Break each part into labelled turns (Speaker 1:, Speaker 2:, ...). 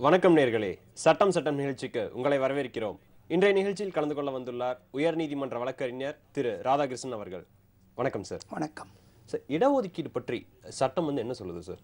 Speaker 1: வணக்கம் நேர்களே, சட்டம் சட்டம் நிகழ்ச்சிக்கு உங்களை வரவேற்கிறோம். இன்றைய நிகழ்ச்சியில் கலந்து கொள்ள வந்துள்ளார் உயர்நீதிமன்ற வழக்கறிஞர் திரு ராதாகிருஷ்ணன் அவர்கள். வணக்கம் சார்.
Speaker 2: வணக்கம்
Speaker 1: சார். இடஒதுக்கீடு பற்றி சட்டம் என்ன சொல்லுது சார்?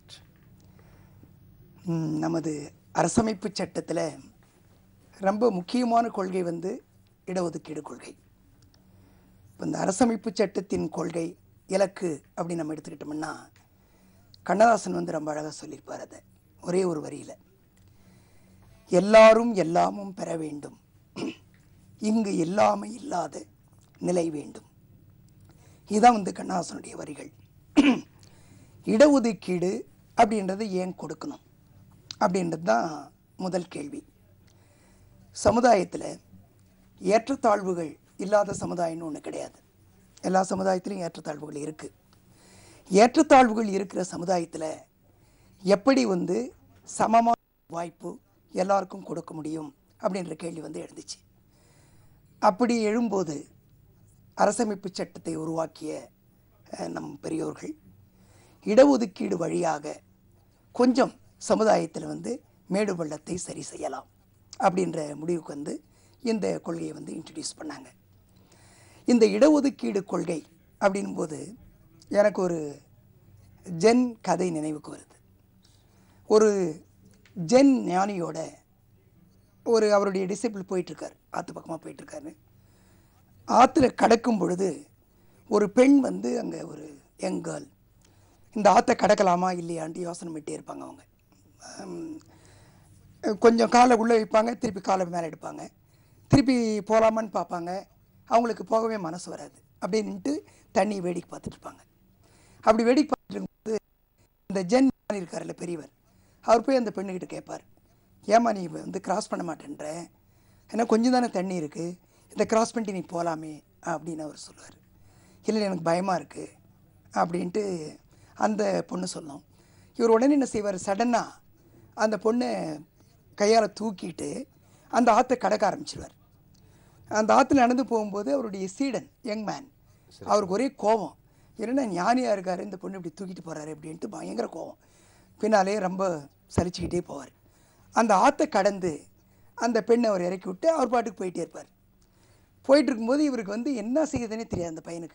Speaker 2: நமது அரசமைப்பு சட்டத்தில் ரொம்ப முக்கியமான கொள்கை இடஒதுக்கீடு கொள்கை. இப்போ இந்த அரசமைப்பு சட்டத்தின் கொள்கை இலக்கு அப்படி நம்ம எடுத்துக்கிட்டோம்னா, கண்ணதாசன் ரொம்ப அழகாக சொல்லியிருப்பார். அதை ஒரே ஒரு வரியில், எல்லாரும் எல்லாமும் பெற வேண்டும், இங்கு எல்லாமே இல்லாத நிலை வேண்டும். இதுதான் கண்ணதாசனுடைய வரிகள். இடஒதுக்கீடு அப்படின்றது ஏன் கொடுக்கணும் அப்படின்றது தான் முதல் கேள்வி. சமுதாயத்தில் ஏற்றத்தாழ்வுகள் இல்லாத சமுதாயம்னு ஒன்று கிடையாது. எல்லா சமுதாயத்திலையும் ஏற்றத்தாழ்வுகள் இருக்குது. ஏற்றத்தாழ்வுகள் இருக்கிற சமுதாயத்தில் எப்படி சமமான வாய்ப்பு எல்லாருக்கும் கொடுக்க முடியும் அப்படின்ற கேள்வி எழுந்துச்சு. அப்படி எழும்போது அரசமைப்பு சட்டத்தை உருவாக்கிய நம் பெரியோர்கள் இடஒதுக்கீடு வழியாக கொஞ்சம் சமுதாயத்தில் மேடு பள்ளத்தை சரி செய்யலாம் அப்படின்ற முடிவுக்கு இந்த கொள்கையை இன்ட்ரடியூஸ் பண்ணாங்க. இந்த இடஒதுக்கீடு கொள்கை அப்படின்போது எனக்கு ஒரு ஜென் கதை நினைவுக்கு வருது. ஒரு ஜென் ஞானியோட அவருடைய டிசிபிள் போயிட்டுருக்கார், ஆற்று பக்கமாக போயிட்டுருக்காரு. ஆற்றுல கடக்கும் பொழுது ஒரு பெண் அங்கே ஒரு யங் கேர்ள் இந்த ஆற்றை கடக்கலாமா இல்லையான்ட்டு யோசனை பண்ணிட்டே இருப்பாங்க. அவங்க கொஞ்சம் காலை உள்ளே வைப்பாங்க, திருப்பி காலை மேலே எடுப்பாங்க, திருப்பி போகலாமான்னு பார்ப்பாங்க. அவங்களுக்கு போகவே மனசு வராது. அப்படியே நின்றுட்டு தண்ணி வேடிக்கை பார்த்துட்டு இருப்பாங்க. அப்படி வேடிக்கை பார்த்துட்டு இருக்கும்போது இந்த ஜென் இருக்கார்ல பெரியவர், அவர் போய் அந்த பெண்ணுக்கிட்ட கேட்பார், ஏமா நீ கிராஸ் பண்ண மாட்டேன்ற, ஏன்னா கொஞ்சம் தானே தண்ணி இருக்குது, இதை கிராஸ் பண்ணிட்டு நீ போகலாமே அப்படின்னு அவர் சொல்லுவார். இல்லை எனக்கு பயமாக இருக்குது அப்படின்ட்டு அந்த பொண்ணு சொல்லும். இவர் உடனே என்ன செய்வார், சடனாக அந்த பொண்ணை கையால் தூக்கிட்டு அந்த ஆற்றை கடக்க ஆரம்பிச்சிடுவார். அந்த ஆற்றுல நடந்து போகும்போது அவருடைய சீடன் யங் மேன், அவருக்கு ஒரே கோபம், என்னென்னா ஞானியாக இருக்கார், இந்த பொண்ணு இப்படி தூக்கிட்டு போகிறாரு அப்படின்ட்டு பயங்கர கோபம். பின்னாலே ரொம்ப சலிச்சுக்கிட்டே போவார். அந்த ஆற்றை கடந்து அந்த பெண்ணை அவர் இறக்கி விட்டு அவர் பாட்டுக்கு போயிட்டே இருப்பார். போயிட்டு இருக்கும்போது இவருக்கு என்ன செய்யுதுன்னே தெரியாது. அந்த பையனுக்கு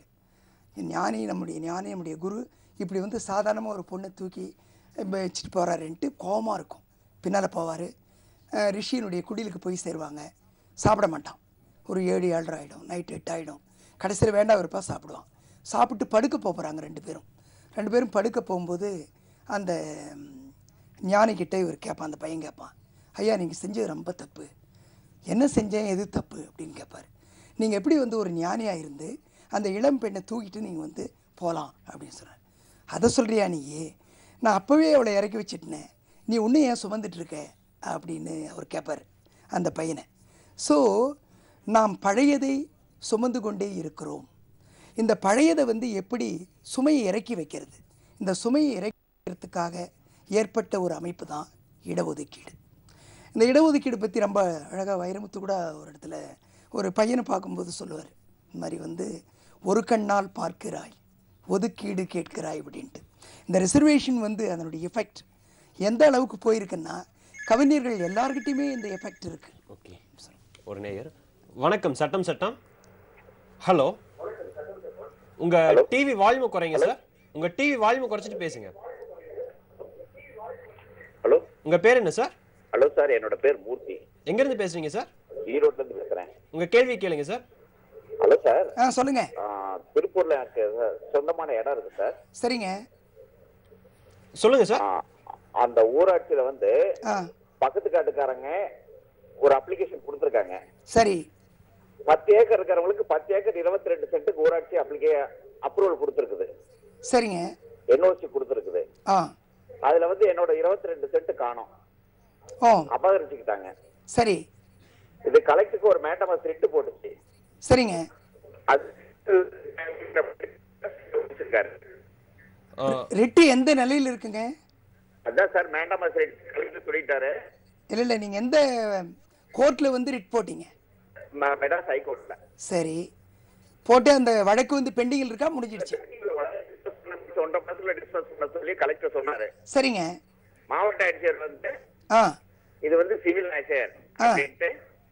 Speaker 2: நம்முடைய குரு இப்படி சாதாரணமாக ஒரு பொண்ணை தூக்கி வச்சுட்டு போகிறாருன்ட்டு கோபமாக இருக்கும். பின்னால் போவார். ரிஷியினுடைய குடிலுக்கு போய் சேருவாங்க. சாப்பிட மாட்டான். ஒரு 7-7:30 ஆகிடும், நைட்டு 8 ஆகிடும். கடைசியில் வேண்டாம் இருப்பா சாப்பிடுவான். சாப்பிட்டு படுக்க போகிறாங்க ரெண்டு பேரும் படுக்க போகும்போது அந்த ஞானிக்கிட்ட இவர் கேட்பான், அந்த பையன் கேட்பான், ஐயா நீங்கள் செஞ்சது ரொம்ப தப்பு. என்ன செஞ்சேன், எது தப்பு அப்படின்னு கேட்பார். நீங்கள் எப்படி ஒரு ஞானியாக இருந்து அந்த இளம் பெண்ணை தூக்கிட்டு நீங்கள் போகலாம் அப்படின்னு சொன்னார். அதை சொல்கிறியா நீயே, நான் அப்போவே அவளை இறக்கி வச்சுட்டேனே, நீ இன்னும் ஏன் சுமந்துட்டு இருக்க அப்படின்னு அவர் கேட்பார் அந்த பையனை. ஸோ நாம் பழையதை சுமந்து கொண்டே இருக்கிறோம். இந்த பழையதை எப்படி சுமையை இறக்கி வைக்கிறது, இந்த சுமையை இறக்கிறதுக்காக ஏற்பட்ட ஒரு அமைப்பு தான் இடஒதுக்கீடு. இந்த இடஒதுக்கீடு பற்றி ரொம்ப அழகாக வைரமுத்து கூட ஒரு இடத்துல ஒரு பையனை பார்க்கும்போது சொல்லுவார், இந்த மாதிரி ஒரு கண்ணால் பார்க்கிறாய், ஒதுக்கீடு கேட்கிறாய் அப்படின்ட்டு. இந்த ரிசர்வேஷன் அதனுடைய எஃபெக்ட் எந்த அளவுக்கு போயிருக்குன்னா, கவிஞர்கள் எல்லார்கிட்டையுமே இந்த எஃபெக்ட் இருக்கு.
Speaker 1: ஓகே, ஒரு நேயர். வணக்கம். சட்டம் சட்டம். ஹலோ, உங்க டிவி வால்யூம் குறைங்க சார். உங்க டிவி வால்யூம் குறைச்சிட்டு பேசுங்க.
Speaker 3: ஹலோ,
Speaker 1: உங்க பேர் என்ன சார்?
Speaker 3: ஹலோ சார், என்னோட பேர் மூர்த்தி.
Speaker 1: எங்க இருந்து பேசுறீங்க சார்?
Speaker 3: ஈரோட்ல இருந்து பேசுறேன்.
Speaker 1: உங்க கேள்வி கேளுங்க சார்.
Speaker 3: Hello sir.
Speaker 2: சொல்லுங்க.
Speaker 3: திருப்பூர்ல எனக்கு சொந்தமான இடம் இருக்கு சார்.
Speaker 2: சரிங்க,
Speaker 1: சொல்லுங்க சார்.
Speaker 3: அந்த ஊராட்சியில பக்கத்து காட்டுக்காரங்க ஒரு அப்ளிகேஷன் கொடுத்துருக்காங்க.
Speaker 2: சரி.
Speaker 3: 10 ஏக்கர் இருக்கிறவங்களுக்கு 10 ஏக்கர் 22 சென்ட்டுக்கு ஊராட்சி அப்ரூவல் கொடுத்துருக்குது.
Speaker 2: சரிங்க.
Speaker 3: என்ஓசி கொடுத்துருக்குது. அதுல என்னோட 22 சென்ட் காணோம், அபகரிச்சுக்கிட்டாங்க.
Speaker 2: சரி.
Speaker 3: இது கலெக்டருக்கு ஒரு மேண்டமஸ் ரிட்டு போட்டுச்சு.
Speaker 2: சரிங்க. ரிட்டு எந்த நிலையில் இருக்குங்க?
Speaker 3: அதான் சார் மேண்டமஸ் ரிட் கலெக்டர் சொல்லிட்டாரு.
Speaker 2: இல்ல நீங்க எந்த கோர்ட்ல ரிட் போட்டீங்க?
Speaker 3: மெட்ராஸ் ஹைகோர்ட்ல.
Speaker 2: சரி, போட்டு அந்த வழக்கு பெண்டிங்கில் இருக்கா, முடிஞ்சிடுச்சு?
Speaker 3: 1.5 மாசத்துல டிஸ்போஸ் பண்ண சொல்லி கலெக்டர் சொன்னாரு.
Speaker 2: சரிங்க.
Speaker 3: மாவட்ட ஆட்சியர் இது வந்து சிவில் நேச்சர் அப்படின்ட்டு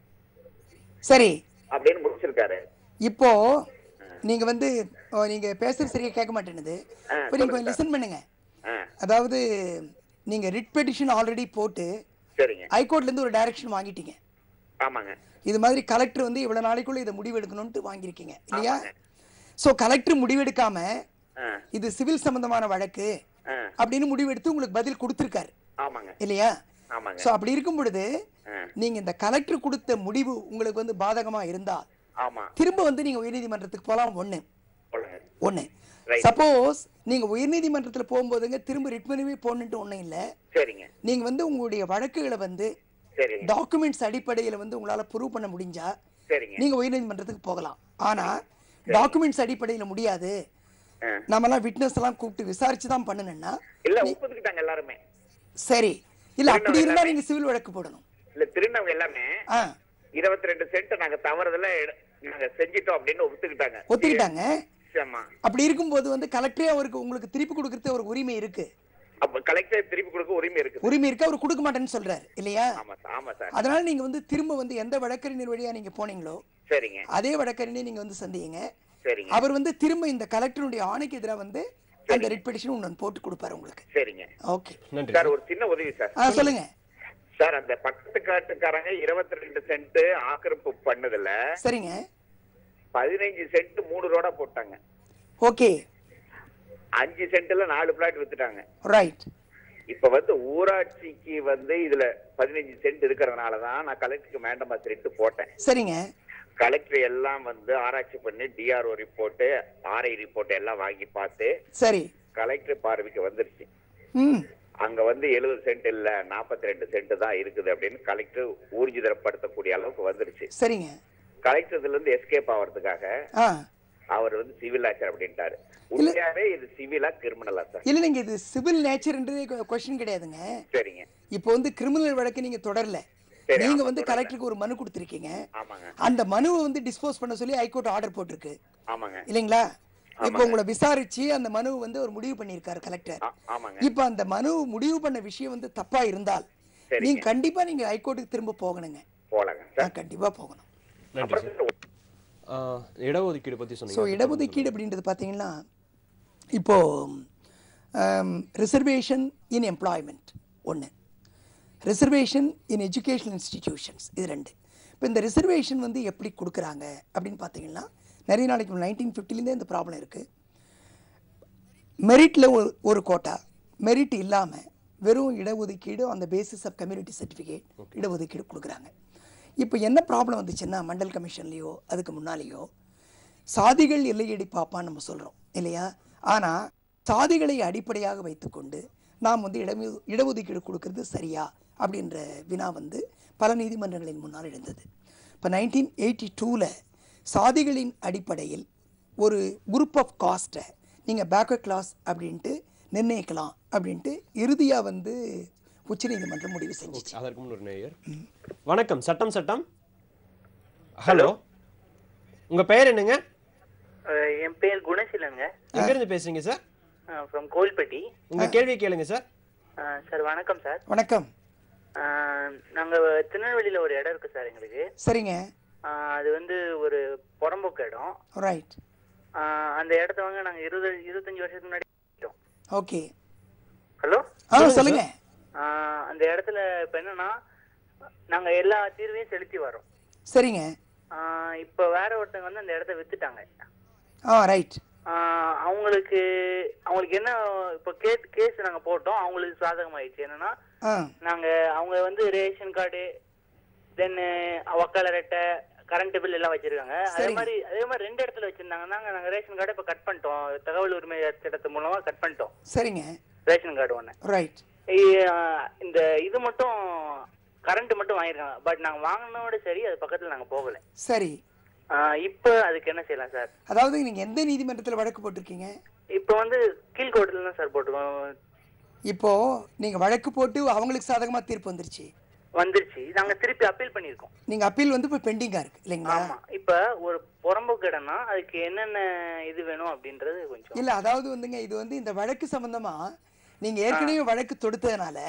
Speaker 2: சரி
Speaker 3: அப்படின்னு முடிச்சிருக்காரு.
Speaker 2: இப்போ நீங்க வந்து நீங்க பேசுறது சரியா கேட்க மாட்டேங்குது. இப்போ நீங்க லிசன் பண்ணுங்க. அதாவது நீங்க ரிட் பெட்டிஷன் ஆல்ரெடி போட்டு
Speaker 3: சரிங்க
Speaker 2: ஹைகோர்ட்ல இருந்து ஒரு டைரக்ஷன் வாங்கிட்டீங்க.
Speaker 3: ஆமாங்க.
Speaker 2: இது மாதிரி கலெக்டர் வந்து இவ்வளவு நாளைக்குள்ள இதை முடிவெடுக்கணும்னு வாங்கியிருக்கீங்க இல்லையா? ஸோ கலெக்டர் முடிவெடுக்காம இது சிவில் சம்பந்தமான வழக்கு அப்படின்னு முடிவெடுத்து உங்களுக்கு பதில் கொடுத்துருக்காரு இல்லையா? ஸோ அப்படி இருக்கும் பொழுது நீங்க இந்த கலெக்டர் கொடுத்த முடிவு உங்களுக்கு வந்து பாதகமா இருந்தா திரும்ப வந்து நீங்க உயர்நீதிமன்றத்துக்கு போகலாம். ஒண்ணு சப்போஸ் நீங்க உயர்நீதிமன்றத்துல போகும்போதுங்க திரும்ப ரிட் மனுவே போடணும்னு ஒண்ணும் இல்ல. நீங்க வந்து உங்களுடைய வழக்குகளை வந்து டாக்குமெண்ட்ஸ் அடிப்படையில வந்து உங்களால ப்ரூவ் பண்ண முடிஞ்சா நீங்க உயர்நீதிமன்றத்துக்கு போகலாம். ஆனா டாக்குமெண்ட்ஸ் அடிப்படையில முடியாது, நம்மலாம் விட்னஸ் எல்லாம் கூப்பிட்டு விசாரிச்சு தான் பண்ணணும்னா
Speaker 3: இல்ல ஒப்புக்கிட்டாங்க எல்லாரும். சரி
Speaker 2: இல்ல அப்படி இருந்தா நீங்க சிவில் வழக்கு போடணும்.
Speaker 3: இல்ல திருநவங்க எல்லாமே 22 சென்ட் நாங்க தவறுதல நாங்க செஞ்சிட்டோம் அப்படின்னு ஒத்துக்கிட்டாங்க. அப்படி இருக்கும்போது வந்து கலெக்டரே அவருக்கு உங்களுக்கு திருப்பி கொடுக்கறது ஒரு உரிமை இருக்கு. அப்ப கலெக்டர் திருப்பி கொடுக்க உரிமை
Speaker 2: இருக்கு. அவர் கொடுக்க மாட்டேன்னு சொல்றாரு இல்லையா? அதனால நீங்க வந்து திரும்ப வந்து எந்த வழக்கறிஞர் வழியா நீங்க போனீங்களோ அதே வழக்கறிஞர் நீங்க வந்து சந்திங்க. அவர் வந்து திரும்ப இந்த கலெக்டருடைய ஆணைக்கு எதிராக வந்து அந்த ரிட் பெட்டிஷன் ஒன்னு போட்டு கொடுப்பாரு உங்களுக்கு.
Speaker 3: சரிங்க.
Speaker 2: ஓகே
Speaker 3: சார் ஒரு சின்ன உதவி சார்.
Speaker 2: சொல்லுங்க
Speaker 3: சார். அந்த பக்கத்து காட்டுக்காரங்க 22 சென்ட் ஆக்கிரமிப்பு பண்ணதுல
Speaker 2: சரிங்க
Speaker 3: 15 சென்ட் 3 ரோடா போட்டாங்க.
Speaker 2: ஓகே
Speaker 3: 5 சென்ட்ல 4 பிளாட் வித்துட்டாங்க.
Speaker 2: ரைட்.
Speaker 3: இப்ப வந்து ஊராட்சிக்கு வந்து இதுல 15 சென்ட் இருக்கிறதுனாலதான் நான் கலெக்டருக்கு மேண்டமாஸ் ரிட் போட்டேன்.
Speaker 2: சரிங்க.
Speaker 3: கலெக்டர் எல்லாம் வந்து ஆராய்ச்சி பண்ணி டிஆர்ஓ ரிப்போர்ட் ஆர்ஐ ரிப்போர்ட் எல்லாம் வாங்கி பார்த்து
Speaker 2: சரி
Speaker 3: கலெக்டர் பார்வைக்கு வந்துருச்சு. அங்க வந்து 70 சென்ட் இல்ல 42 சென்ட் தான் இருக்குது அப்படின்னு கலெக்டர் ஊர்ஜிதப்படுத்தக்கூடிய அளவுக்கு வந்துருச்சு.
Speaker 2: சரிங்க.
Speaker 3: கலெக்டர் இதுல இருந்து எஸ்கேப் ஆகிறதுக்காக அவர் வந்து சிவில் நேச்சர் அப்படின்ட்டாரு. உண்மையாவே இது சிவிலா கிரிமினலா சார்?
Speaker 2: இல்ல நீங்க இது சிவில் நேச்சர்ன்றது क्वेश्चन கிடையாதுங்க.
Speaker 3: சரிங்க.
Speaker 2: இப்போ வந்து கிரிமினல் வழக்கு நீங்க தொடரல, நீங்க வந்து கலெக்டருக்கு ஒரு மனு கொடுத்திருக்கீங்க. அந்த மனுவை வந்து டிஸ்போஸ் பண்ண சொல்லி ஹைகோர்ட் ஆர்டர் போட்டிருக்கு இல்லைங்களா? இப்போ உங்களை விசாரிச்சு அந்த மனு வந்து ஒரு முடிவு பண்ணிருக்காரு கலெக்டர். இப்போ அந்த மனு முடிவு பண்ண விஷயம் வந்து தப்பா இருந்தால் நீங்க கண்டிப்பா நீங்க ஹைகோர்ட்டுக்கு திரும்ப போகணுங்க. கண்டிப்பா போகணும்.
Speaker 1: இடஒதுக்கீடு பத்தி சொன்னீங்க.
Speaker 2: ஸோ இடஒதுக்கீடு அப்படின்றது பார்த்தீங்கன்னா இப்போ ரிசர்வேஷன் இன் எம்ப்ளாய்மெண்ட் ஒன்று, ரிசர்வேஷன் இன் எஜுகேஷனல் இன்ஸ்டிடியூஷன்ஸ் இது 2. இப்போ இந்த ரிசர்வேஷன் வந்து எப்படி கொடுக்குறாங்க அப்படின்னு பார்த்தீங்கன்னா நிறைய நாளைக்கு 1950லேருந்தே இந்த ப்ராப்ளம் இருக்குது. மெரிட்டில் ஒரு கோட்டா, மெரிட் இல்லாமல் வெறும் இடஒதுக்கீடு அந்த பேசிஸ் ஆஃப் கம்யூனிட்டி சர்டிஃபிகேட் இடஒதுக்கீடு கொடுக்குறாங்க. இப்போ என்ன ப்ராப்ளம் வந்துச்சுன்னா மண்டல் கமிஷன்லேயோ அதுக்கு முன்னாலேயோ சாதிகள் எல்லையடி பாப்பான்னு நம்ம சொல்கிறோம் இல்லையா? ஆனால் சாதிகளை அடிப்படையாக வைத்துக்கொண்டு நாம் வந்து இடஒதுக்கீடு கொடுக்கறது சரியா அப்படின்ற வினா வந்து பல நீதிமன்றங்களின் முன்னால் எழுந்தது. இப்போ 1982ல் சாதிகளின் அடிப்படையில் ஒரு குரூப் ஆஃப் காஸ்ட்டை நீங்கள் பேக்வர்ட் கிளாஸ் அப்படின்ட்டு நிர்ணயிக்கலாம் அப்படின்ட்டு இறுதியாக வந்து உச்சநீதிமன்றம் முடிவு செஞ்சிச்சு.
Speaker 1: அதற்கு முன் ஒரு நேயர். வணக்கம். சட்டம். ஹலோ, உங்க பெயர் என்னங்க?
Speaker 4: என் பேர் குணசீலங்க.
Speaker 1: எங்க இருந்து பேசுறீங்க சார்?
Speaker 4: ஃப்ரம் கோல்பட்டி.
Speaker 1: உங்க கேள்வியை கேளுங்க சார்.
Speaker 4: சார் வணக்கம் சார்.
Speaker 2: வணக்கம்.
Speaker 4: நாங்க திருநெல்வேலியில ஒரு இடம் இருக்கு சார் எங்களுக்கு.
Speaker 2: சரிங்க.
Speaker 4: அது வந்து ஒரு புறம்போக்கு இடம்.
Speaker 2: ரைட்.
Speaker 4: அந்த இடத்த வாங்க நாங்க 25 வருஷத்துக்கு முன்னாடி.
Speaker 2: ஓகே.
Speaker 4: ஹலோ
Speaker 2: சொல்லுங்க.
Speaker 4: அந்த இடத்துல இப்ப என்னன்னா நாங்க எல்லா தீர்வையும் செலுத்தி வரோம்.
Speaker 2: சரிங்க.
Speaker 4: இப்ப வேற ஒருத்தங்க வந்து அந்த இடத்த வித்துட்டாங்க.
Speaker 2: ரைட்.
Speaker 4: அவங்களுக்கு என்ன இப்ப கேஸ் நாங்க போட்டோம். அவங்களுக்கு சாதகமாயிடுச்சு. என்னன்னா நாங்க அவங்க வந்து ரேஷன் கார்டு, தென் வக்காலர் அட்டை, கரண்ட் பில் எல்லாம் வச்சிருக்காங்க. அதே மாதிரி 2 இடத்துல வச்சிருந்தாங்கன்னா நாங்க ரேஷன் கார்டை இப்ப கட் பண்ணிட்டோம். தகவல் உரிமை சட்டத்து மூலமா கட் பண்ணிட்டோம்.
Speaker 2: சரிங்க.
Speaker 4: ரேஷன் கார்டு ஒண்ணு.
Speaker 2: ரைட்.
Speaker 4: இந்த இது மட்டும் கரண்ட் மட்டும் வாங்கிருக்காங்க. பட் நாங்க வாங்கினோட சரி அது பக்கத்துல நாங்க போகல.
Speaker 2: சரி.
Speaker 4: இப்ப அதுக்கு என்ன செய்யலாம் சார்?
Speaker 2: அதாவது நீங்க எந்த நீதிமன்றத்துல வழக்கு போட்டிருக்கீங்க?
Speaker 4: இப்ப வந்து கீழ்கோர்ட்ல தான் சார் போட்டுருக்கோம்.
Speaker 2: இப்போ நீங்க வழக்கு போட்டு அவங்களுக்கு சாதகமா தீர்ப்பு வந்துருச்சு.
Speaker 4: நாங்க திருப்பி அப்பீல் பண்ணிருக்கோம்.
Speaker 2: நீங்க அப்பீல் வந்து இப்ப பெண்டிங்கா இருக்கு இல்லைங்களா?
Speaker 4: ஆமா. இப்ப ஒரு புறம்போக்கு இடம்னா அதுக்கு என்னென்ன இது வேணும் அப்படின்றது கொஞ்சம்
Speaker 2: இல்ல. அதாவது வந்துங்க இது வந்து இந்த வழக்கு சம்பந்தமா நீங்க ஏற்கனவே வழக்கு தொடுத்ததுனால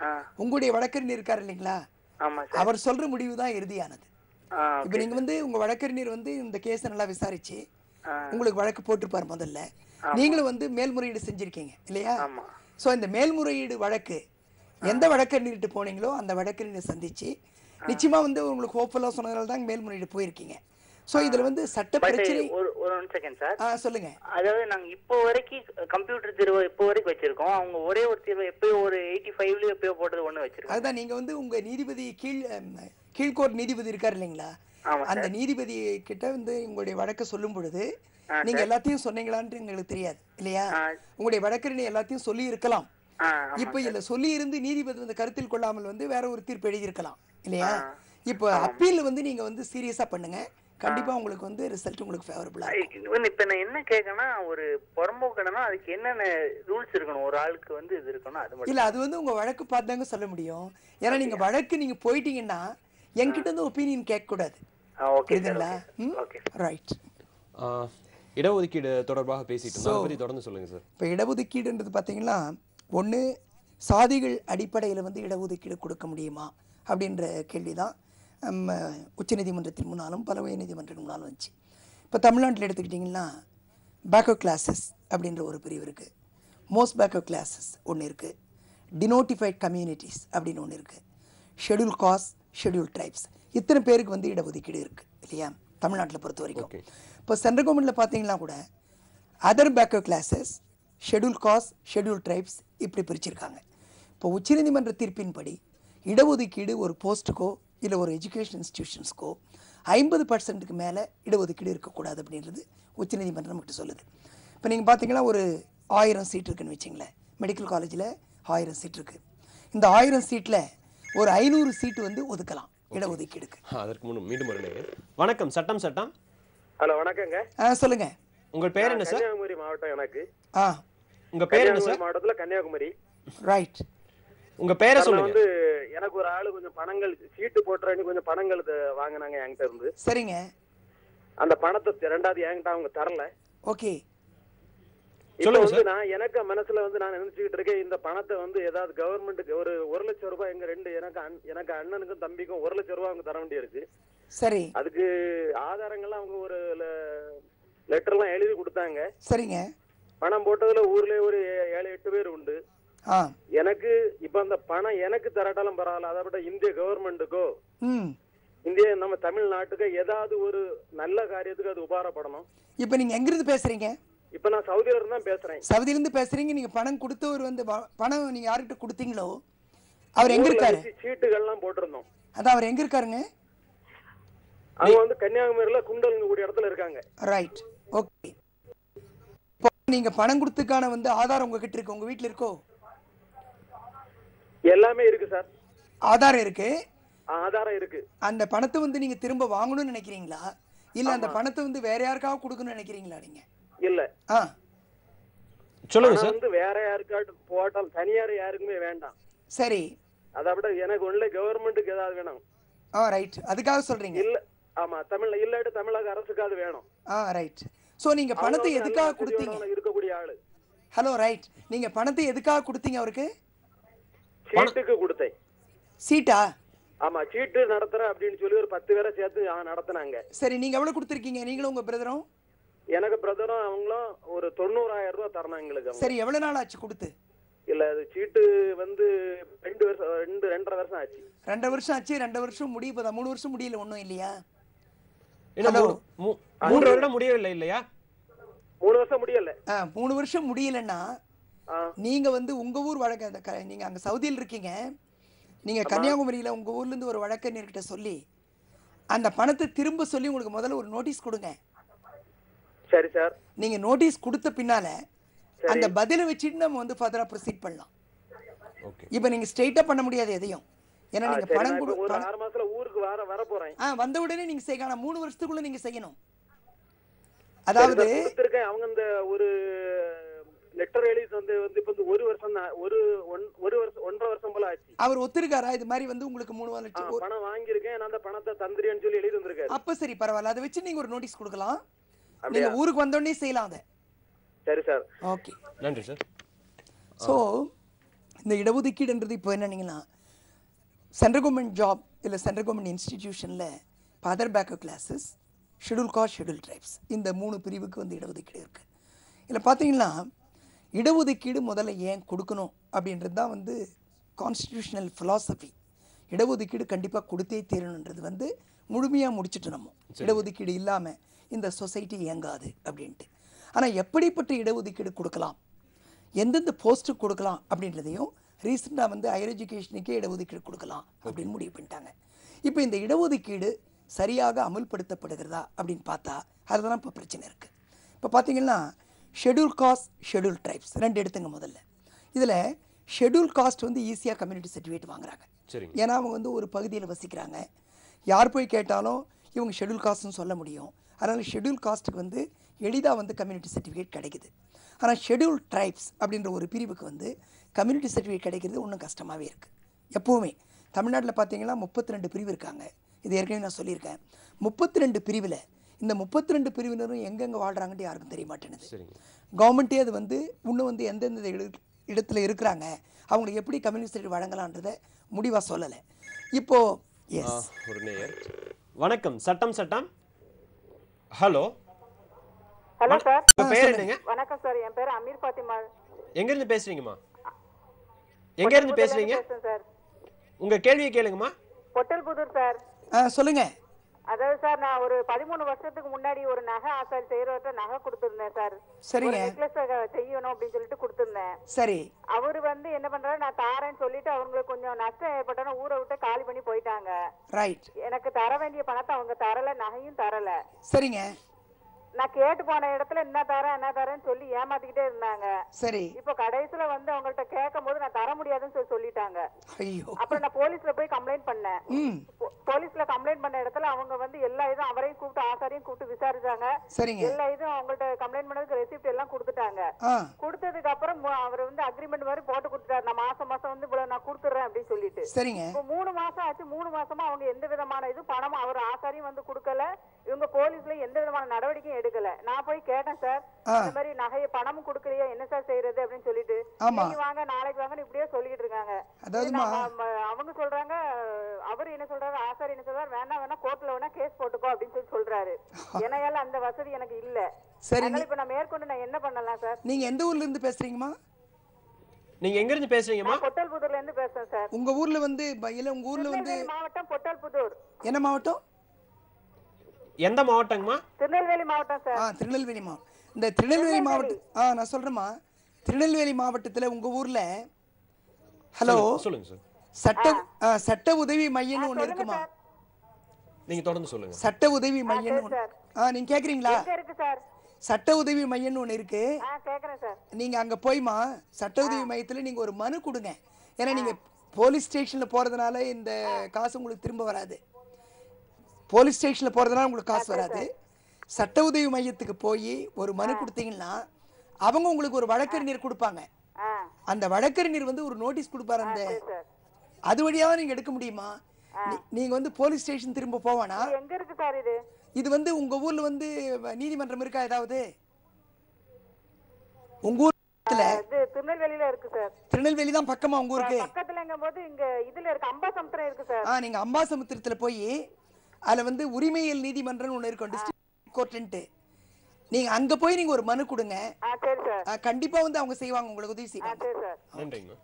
Speaker 2: உங்களுடைய வழக்கறிஞர் இருக்காரு இல்லைங்களா, அவர் சொல்ற முடிவு தான் இறுதியானது. இப்ப நீங்க வந்து உங்க வழக்கறிஞர் வந்து இந்த கேஸை நல்லா விசாரிச்சு உங்களுக்கு வழக்கு போட்டிருப்பாரு முதல்ல. நீங்களும் வந்து மேல்முறையீடு செஞ்சிருக்கீங்க இல்லையா? ஸோ இந்த மேல்முறையீடு வழக்கு எந்த வழக்கறிஞர்கிட்ட போனீங்களோ அந்த வழக்கறிஞரை சந்திச்சு நிச்சயமா வந்து உங்களுக்கு ஹோப்ஃபுல்லாக சொன்னதால தான் மேல்முறையீடு போயிருக்கீங்க. ஸோ இதுல வந்து சட்ட பிரச்சனை.
Speaker 4: ஒரு செகண்ட் சார்,
Speaker 2: சொல்லுங்க.
Speaker 4: அதாவது நாங்க இப்போ வரைக்கும் கம்ப்யூட்டர் தீர்வு இப்போ வரைக்கும் வச்சிருக்கோம். அவங்க ஒரே ஒரு தீர்வு எப்பயோ ஒரு 85லயோ எப்பயோ போட்டது ஒண்ணு வச்சிருக்கோம். அதுதான்
Speaker 2: நீங்க வந்து உங்க நீதிபதி கீழ்கோர்ட் நீதிபதி இருக்காரு இல்லைங்களா, அந்த நீதிபதி கிட்ட வந்து உங்களுடைய வழக்கை சொல்லும் பொழுது நீங்க எல்லாத்தையும் சொன்னீங்களான்னு எங்களுக்கு தெரியாது இல்லையா? உங்களுடைய வழக்கறிஞர் எல்லாத்தையும் சொல்லி இருக்கலாம். இப்ப இல்ல சொல்லி இருந்து நீதிபதி வந்து கருத்தில் கொள்ளாமல் வந்து வேற ஒரு தீர்ப்பு எழுதியிருக்கலாம் இல்லையா? இப்ப அப்பீல் வந்து நீங்க வந்து சீரியஸா பண்ணுங்க, கண்டிப்பா உங்களுக்கு வந்து ரிசல்ட் உங்களுக்கு ஃபேவரபிளா இருக்கும்.
Speaker 4: இப்ப நான் என்ன கேட்கனா, ஒரு புறம்போக்கணும்னா அதுக்கு என்னென்ன ரூல்ஸ் இருக்கணும், ஒரு ஆளுக்கு வந்து இது இருக்கணும் அது மட்டும்
Speaker 2: இல்ல. அது வந்து உங்க வழக்கு பார்த்தாங்க சொல்ல முடியும். ஏன்னா நீங்க வழக்கு நீங்க போயிட்டீங்கன்னா என்கிட்ட இருந்து ஒப்பீனியன் கேட்க கூடாது. புரியுதுங்களா? ரைட்.
Speaker 1: இடஒதுக்கீடு தொடர்பாக பேசிட்டு தொடர்ந்து சொல்லுங்க சார்.
Speaker 2: இப்போ இடஒதுக்கீடுன்றது பார்த்தீங்கன்னா ஒன்று சாதிகள் அடிப்படையில் வந்து இடஒதுக்கீடு கொடுக்க முடியுமா அப்படின்ற கேள்வி தான் உச்சநீதிமன்றத்தின் முன்னாலும் பல உயர் நீதிமன்றத்தின் முன்னாலும் வந்துச்சு. இப்போ தமிழ்நாட்டில் எடுத்துக்கிட்டிங்கன்னா பேக்கோ கிளாஸஸ் அப்படின்ற ஒரு பிரிவு இருக்குது, மோஸ்ட் பேக்கோ கிளாஸஸ் ஒன்று இருக்குது, டினோட்டிஃபைட் கம்யூனிட்டிஸ் அப்படின்னு ஒன்று இருக்குது, ஷெட்யூல் காஸ்ட், ஷெட்யூல் ட்ரைப்ஸ். இத்தனை பேருக்கு வந்து இடஒதுக்கீடு இருக்குது இல்லையா தமிழ்நாட்டில் பொறுத்த வரைக்கும். இப்போ சென்ட்ரல் கவர்மெண்ட்டில் பார்த்தீங்கன்னா கூட other backward classes, schedule caste, schedule tribes இப்படி பிரிச்சிருக்காங்க. இப்போ உச்சநீதிமன்ற தீர்ப்பின்படி இடஒதுக்கீடு ஒரு போஸ்ட்டுக்கோ இல்லை ஒரு எஜுகேஷன் இன்ஸ்டிடியூஷன்ஸ்க்கோ 50% மேலே இடஒதுக்கீடு இருக்கக்கூடாது அப்படின்றது உச்சநீதிமன்றம் மட்டும் சொல்லுது. இப்போ நீங்கள் பார்த்தீங்கன்னா ஒரு 1000 சீட் இருக்குன்னு வச்சிங்களேன், மெடிக்கல் காலேஜில் 1000 சீட் இருக்குது. இந்த 1000 சீட்டில் ஒரு 500 சீட்டு வந்து ஒதுக்கலாம் இடஒதுக்கீடுக்கு.
Speaker 1: அதற்கு முன் மீண்டும் ஒரு வணக்கம். சட்டம் சட்டம்.
Speaker 5: ஹலோ வணக்கங்க.
Speaker 2: சொல்லுங்க.
Speaker 1: உங்கள் பேர் என்ன சார்?
Speaker 5: கன்னியாகுமரி மாவட்டம். எனக்கு
Speaker 1: உங்க பேர் என்ன சார்?
Speaker 5: மாவட்டத்துல கன்னியாகுமரி.
Speaker 2: ரைட்.
Speaker 1: உங்க பேரை சொல்லுங்க.
Speaker 5: வந்து எனக்கு ஒரு ஆளு கொஞ்சம் பணங்கள் சீட்டு போட்டுறேன்னு கொஞ்சம் பணங்கள் வாங்கினாங்க என்கிட்ட இருந்து.
Speaker 2: சரிங்க.
Speaker 5: அந்த பணத்தை ரெண்டாவது என்கிட்ட அவங்க தரல.
Speaker 2: ஓகே.
Speaker 5: இப்போ வந்து நான் எனக்கு மனசுல வந்து நான் நினைச்சுக்கிட்டு இருக்கேன், இந்த பணத்தை வந்து ஏதாவது கவர்மெண்ட்டுக்கு ஒரு 1 லட்சம் ரூபாய் எங்க எனக்கு அண்ணனுக்கும் தம்பிக்கும் 1 லட்சம் ரூபாய் அவங்க தர வேண்டியிருக்கு.
Speaker 2: சரி.
Speaker 5: அதுக்கு ஆதாரங்கள்லாம் அவங்க ஒரு லெட்டர்லாம் எழுதி கொடுத்தாங்க.
Speaker 2: சரிங்க.
Speaker 5: பணம் போட்டதுல ஊர்ல ஒரு 7-8 பேர் உண்டு. எனக்கு இப்ப அந்த பணம் எனக்கு தரட்டாலும் பரவாயில்ல, அதை விட இந்திய கவர்மெண்ட்டுக்கோ இந்திய நம்ம தமிழ்நாட்டுக்கு ஏதாவது ஒரு நல்ல காரியத்துக்கு அது உபகாரப்படணும்.
Speaker 2: இப்ப நீங்க எங்க இருந்து பேசுறீங்க?
Speaker 5: இப்ப நான் சவுதியில இருந்து தான் பேசுறேன்.
Speaker 2: சவுதியில இருந்து பேசுறீங்க. நீங்க பணம் கொடுத்தவர் வந்து பணம் நீங்க யார்கிட்ட கொடுத்தீங்களோ அவர் எங்க இருக்காரு?
Speaker 5: சீட்டுகள்லாம் போட்டிருந்தோம்.
Speaker 2: அதான் அவர் எங்க இருக்காருங்க?
Speaker 5: அவங்க வந்து கன்னியாகுமரியில குண்டல்ங்க கூடிய இடத்துல இருக்காங்க.
Speaker 2: ரைட். ஓகே. நீங்க பணம் கொடுத்ததுக்கான வந்து ஆதாரம் உங்ககிட்ட இருக்கு, உங்க வீட்ல இருக்கோ?
Speaker 5: எல்லாமே இருக்கு சார்.
Speaker 2: ஆதாரம் இருக்கு.
Speaker 5: ஆதாரம் இருக்கு.
Speaker 2: அந்த பணத்தை வந்து நீங்க திரும்ப வாங்கணும்னு நினைக்கிறீங்களா, இல்ல அந்த பணத்தை வந்து வேற யாருக்காவது கொடுக்கணும்னு நினைக்கிறீங்களா? நீங்க
Speaker 5: இல்ல.
Speaker 1: சொல்லுங்க சார்.
Speaker 5: வந்து வேற யாருக்காவது போட்டாலும் தனியார் யாருக்குமே வேண்டாம்.
Speaker 2: சரி.
Speaker 5: அதை விட எனக்கு ஒன்ல கவர்மெண்ட்டுக்கு ஏதாவது வேணும்.
Speaker 2: ரைட். அதுக்காக சொல்றீங்க?
Speaker 5: இல்ல. ஆமா, தமிழ்ல இல்லாட்டி தமிழக அரசுக்காவது வேணும்.
Speaker 2: ரைட். சோ நீங்க பணத்தை எதுக்காக கொடுத்தீங்க?
Speaker 5: இருக்கக்கூடிய ஆளு.
Speaker 2: ஹலோ. ரைட். நீங்க பணத்தை எதுக்காக கொடுத்தீங்க அவருக்கு?
Speaker 5: சீட்டுக்கு கொடுத்தேன்.
Speaker 2: சீட்டா?
Speaker 5: ஆமா, சீட்டு நடத்துற அப்படின்னு சொல்லி ஒரு 10 பேரை சேர்த்து நடத்துனாங்க.
Speaker 2: சரி. நீங்க எவ்வளவு கொடுத்திருக்கீங்க நீங்களும் உங்க பிரதரும்?
Speaker 5: எனக்கு பிரதரும் அவங்களும் ஒரு 90,000 ரூபாய் தரணும் எங்களுக்கு.
Speaker 2: சரி. எவ்வளவு நாள் ஆச்சு கொடுத்து?
Speaker 5: இல்ல, அது சீட்டு வந்து 2 வருஷம் 2.5 வருஷம் ஆச்சு.
Speaker 2: 2 வருஷம் ஆச்சு. 2 வருஷம் முடிய போதா? 3 வருஷம் முடியல ஒண்ணும் இல்லையா?
Speaker 1: 3 வருடம் முடியவில்லை இல்லையா?
Speaker 5: 3 வருஷம் முடியல.
Speaker 2: 3 வருஷம் முடியலன்னா நீங்க வந்து உங்க ஊர் வழக்க நீங்க அங்க சவுதியில் இருக்கீங்க, நீங்க கன்னியாகுமரியில உங்க ஊர்ல இருந்து ஒரு வழக்கறிஞர்கிட்ட சொல்லி அந்த பணத்தை திரும்ப சொல்லி உங்களுக்கு முதல்ல ஒரு நோட்டீஸ் கொடுங்க.
Speaker 5: சரி சார்.
Speaker 2: நீங்க நோட்டீஸ் கொடுத்த பின்னால அந்த பதிலை வச்சுட்டு நம்ம வந்து ஃபர்தரா ப்ரொசீட் பண்ணலாம். இப்போ நீங்க ஸ்ட்ரைட்டா பண்ண முடியாது எதையும். ஏன்னா நீங்க பணம்
Speaker 5: ஒரு 6 மாசத்துல ஊருக்கு வர போறேன்.
Speaker 2: வந்த உடனே நீங்க செய்யணும். 3 வருஷத்துக்குள்ள நீங்க செய்யணும். அதாவது
Speaker 5: அவங்க இந்த ஒரு லெட்டர் எழுதி வந்து இப்ப 1 வருஷம் தான், ஒரு வருஷம் 1.5 வருஷம் போல ஆச்சு.
Speaker 2: அவர் ஒத்துருக்காரா இது மாதிரி வந்து உங்களுக்கு 3 லட்சம்
Speaker 5: பணம் வாங்கியிருக்கேன், நான் அந்த பணத்தை தந்திரியன்னு சொல்லி எழுதி வந்திருக்காரு.
Speaker 2: அப்ப சரி, பரவாயில்ல. அதை வச்சு நீங்க ஒரு நோட்டீஸ் கொடுக்கலாம். நீங்க ஊருக்கு வந்தோடனே செய்யலாம் அதை.
Speaker 5: சரி சார்.
Speaker 2: ஓகே.
Speaker 1: நன்றி சார்.
Speaker 2: ஸோ இந்த இடஒதுக்கீடுன்றது இப்போ என்னன்னீங்கன்னா சென்ட்ரல் கவர்மெண்ட் ஜாப் இல்லை சென்ட்ரல் கவர்மெண்ட் இன்ஸ்டிடியூஷனில் இப்போ other backward classes, schedule caste, schedule tribes, இந்த 3 பிரிவுக்கு வந்து இடஒதுக்கீடு இருக்குது. இதில் பார்த்தீங்கன்னா இடஒதுக்கீடு முதல்ல ஏன் கொடுக்கணும் அப்படின்றது தான் வந்து கான்ஸ்டிடியூஷனல் ஃபிலாசபி. இடஒதுக்கீடு கண்டிப்பாக கொடுத்தே தீரணுன்றது வந்து முழுமையாக முடிச்சுட்டு நம்ம இடஒதுக்கீடு இல்லாமல் இந்த சொசைட்டி இயங்காது அப்படின்ட்டு. ஆனால் எப்படிப்பட்ட இடஒதுக்கீடு கொடுக்கலாம், எந்தெந்த போஸ்ட்டுக்கு கொடுக்கலாம் அப்படின்றதையும் ரீசெண்டாக வந்து ஹையர் எஜுகேஷனுக்கே இடஒதுக்கீடு கொடுக்கலாம் அப்படின்னு முடிவு பண்ணிட்டாங்க. இப்போ இந்த இடஒதுக்கீடு சரியாக அமுல்படுத்தப்படுகிறதா அப்படின்னு பார்த்தா அதுதான் இப்போ பிரச்சனை இருக்குது. இப்போ பார்த்தீங்கன்னா ஷெட்யூல் காஸ்ட், ஷெட்யூல் ட்ரைப்ஸ் 2 எடுத்துங்க. முதல்ல இதில் ஷெட்யூல் காஸ்ட் வந்து ஈஸியாக கம்யூனிட்டி சர்டிஃபிகேட் வாங்குறாங்க. ஏன்னா அவங்க வந்து ஒரு பகுதியில் வசிக்கிறாங்க, யார் போய் கேட்டாலும் இவங்க ஷெட்யூல் காஸ்ட்னு சொல்ல முடியும். அதனால் ஷெட்யூல் காஸ்ட்டுக்கு வந்து எளிதாக வந்து கம்யூனிட்டி சர்டிஃபிகேட் கிடைக்குது. ஆனால் ஷெட்யூல் ட்ரைப்ஸ் அப்படின்ற ஒரு பிரிவுக்கு வந்து கம்யூனிட்டி சர்டிஃபிகேட் கிடைக்கிறது இன்னும் கஷ்டமாகவே இருக்குது. எப்போவுமே தமிழ்நாட்டில் பார்த்தீங்கன்னா 32 பிரிவு இருக்காங்க. இது ஏற்கனவே நான் சொல்லியிருக்கேன். 32 பிரிவில் இந்த 32 பிரிவினரும் எங்கெங்கே வாழ்கிறாங்கன்ட்டு யாருக்கும் தெரிய மாட்டேங்குது. கவர்மெண்ட்டே அது வந்து இன்னும் வந்து எந்தெந்த இடத்துல இருக்கிறாங்க, அவங்களுக்கு எப்படி கம்யூனிட்டி சர்டிஃபிகேட் வழங்கலான்றதை முடிவாக சொல்லலை. இப்போது
Speaker 1: ஒரு நேயர். வணக்கம். சட்டம் சட்டம். Hello
Speaker 6: hello sir.
Speaker 1: உங்க பேர் என்னங்க?
Speaker 6: வணக்கம் சார், என் பேர் அமீர் பாத்திமா.
Speaker 1: எங்க இருந்து பேசுறீங்கம்மா? எங்க இருந்து பேசுறீங்க?
Speaker 6: சார்
Speaker 1: உங்க கேள்வியை கேளுங்கம்மா.
Speaker 6: பொட்டல்புதூர் சார்.
Speaker 2: சொல்லுங்க.
Speaker 6: அதாவது சார், நான் ஒரு 13 வருஷத்துக்கு முன்னாடி ஒரு நகை ஆசாரி செய்யறவர்கிட்ட நகை கொடுத்துருந்தேன் சார்.
Speaker 2: சரிங்க.
Speaker 6: நெக்லஸ் செய்யணும் அப்படின்னு சொல்லிட்டு கொடுத்துருந்தேன்.
Speaker 2: சரி.
Speaker 6: அவரு வந்து என்ன பண்றாரு, நான் தாரேன்னு சொல்லிட்டு அவங்களுக்கு கொஞ்சம் நஷ்டம் ஏற்பட்டோன்னா ஊரை விட்டு காலி பண்ணி போயிட்டாங்க.
Speaker 2: ரைட்.
Speaker 6: எனக்கு தர வேண்டிய பணத்தை அவங்க தரல, நகையும் தரல.
Speaker 2: சரிங்க.
Speaker 6: நான் கேட்டு போன இடத்துல என்ன தரேன்னு சொல்லி ஏமாத்திக்கிட்டே இருந்தாங்க.
Speaker 2: சரி.
Speaker 6: இப்போ கடைசியில வந்து அவங்கள்ட்ட கேட்கும் போது நான் தர முடியாதுன்னு சொல்லிட்டாங்க.
Speaker 2: ஐயோ.
Speaker 6: அப்புறம் நான் போலீஸ்ல போய் கம்ப்ளைண்ட் பண்ணேன். போலீஸ்ல கம்ப்ளைண்ட் பண்ண இடத்துல அவங்க வந்து எல்லா இதுவும் அவரையும் கூப்பிட்டு ஆசாரியும் கூப்பிட்டு விசாரிச்சாங்க.
Speaker 2: சரிங்க.
Speaker 6: எல்லா இதுவும் அவங்கள்ட்ட கம்ப்ளைண்ட் பண்ணதுக்கு ரெசிப்ட் எல்லாம் கொடுத்துட்டாங்க. கொடுத்ததுக்கு அப்புறம் அவர் வந்து அக்ரிமெண்ட் மாதிரி போட்டு கொடுத்துட்டாரு. நான் மாசம் வந்து இவ்வளவு நான் கொடுத்துறேன் அப்படின்னு சொல்லிட்டு.
Speaker 2: சரிங்க.
Speaker 6: இப்போ 3 மாசம் ஆச்சு. 3 மாசமா அவங்க எந்த விதமான இது பணமும் அவர் ஆசாரியும் வந்து கொடுக்கல. இவங்க போலீஸ்ல எந்த விதமான நடவடிக்கையும் எடுக்கல. நான் போய் கேட்டேன் சார், இந்த மாதிரி நகைய பணமும் கொடுக்கலையா, என்ன சார் செய்யறது அப்படின்னு சொல்லிட்டு. நீங்க வாங்க நாளைக்கு வாங்கன்னு இப்படியே சொல்லிட்டு இருக்காங்க. அவங்க சொல்றாங்க, அவரு என்ன சொல்றாரு, ஆசாரி என்ன சொல்றாரு, வேணா கோர்ட்ல வேணா கேஸ் போட்டுக்கோ அப்படின்னு சொல்றாரு. என்னால அந்த வசதி எனக்கு இல்ல. அதனால இப்ப நான் மேற்கொண்டு நான் என்ன பண்ணலாம் சார்?
Speaker 2: நீங்க எந்த ஊர்ல இருந்து பேசுறீங்கம்மா?
Speaker 1: நீங்க எங்க இருந்து பேசுறீங்கம்மா?
Speaker 6: பொட்டல்புதூர்ல இருந்து பேசுறேன் சார்.
Speaker 2: உங்க ஊர்ல வந்து உங்க ஊர்ல வந்து
Speaker 6: மாவட்டம் பொட்டல்புதூர்.
Speaker 2: என்ன மாவட்டம்?
Speaker 1: எந்த மாவட்டங்கம்மா?
Speaker 6: திருநெல்வேலி மாவட்டம் சார்.
Speaker 2: திருநெல்வேலி மாவட்டம். இந்த திருநெல்வேலி மாவட்டம் நான் சொல்றேம்மா. திருநெல்வேலி மாவட்டத்துல உங்க ஊர்ல ஹலோ
Speaker 1: சொல்லுங்க சார்.
Speaker 2: சட்ட உதவி மையம்னு ஒண்ணு இருக்குமா?
Speaker 1: நீங்க தொடர்ந்து சொல்லுங்க.
Speaker 2: சட்ட உதவி மையம். நீங்க கேக்குறீங்களா?
Speaker 6: இருக்கு சார்.
Speaker 2: சட்ட உதவி மையம்னு ஒண்ணு இருக்கு.
Speaker 6: கேக்குறேன் சார்.
Speaker 2: நீங்க அங்க போய்மா சட்ட உதவி மையத்துல நீங்க ஒரு மனு கொடுங்க. ஏன்னா நீங்க போலீஸ் ஸ்டேஷன்ல போறதுனால இந்த காசு உங்களுக்கு திரும்ப வராது. போலீஸ் ஸ்டேஷன்ல போறதுனால உங்களுக்கு காசு வராது. சட்ட உதவி மையத்துக்கு போய் ஒரு மனு கொடுத்தீங்கன்னா அவங்க உங்களுக்கு ஒரு வழக்கறிஞர் கொடுப்பாங்க. அந்த வழக்கறிஞர் வந்து ஒரு நோட்டீஸ் கொடுப்பாரு. அந்த அது வழியாவது நீங்க எடுக்க முடியுமா? நீங்க வந்து போலீஸ் ஸ்டேஷன் திரும்ப போவானா?
Speaker 6: எங்க இருக்கு சார் இது?
Speaker 2: இது வந்து உங்க ஊர்ல வந்து நீதிமன்றம் இருக்கா ஏதாவது? உங்க ஊர்ல
Speaker 6: திருநெல்வேலியில இருக்கு சார்.
Speaker 2: திருநெல்வேலி தான் பக்கமா உங்க ஊருக்கு?
Speaker 6: பக்கத்துலங்கும்போது இங்க இதுல இருக்கு, அம்பாசமுத்திரம் இருக்கு சார்.
Speaker 2: நீங்க அம்பாசமுத்திரத்துல போய் அதுல வந்து உரிமையியல் நீதிமன்றம் ஒண்ணு இருக்கும், டிஸ்ட்ரிக்ட் கோர்ட்ன்ட்டு. நீங்க அங்க போய் நீங்க ஒரு மனு கொடுங்க.
Speaker 6: சரி சார்.
Speaker 2: கண்டிப்பா வந்து அவங்க செய்வாங்க, உங்களுக்கு உதவி செய்வாங்க.
Speaker 6: சரி சார்.
Speaker 1: நன்றிங்க.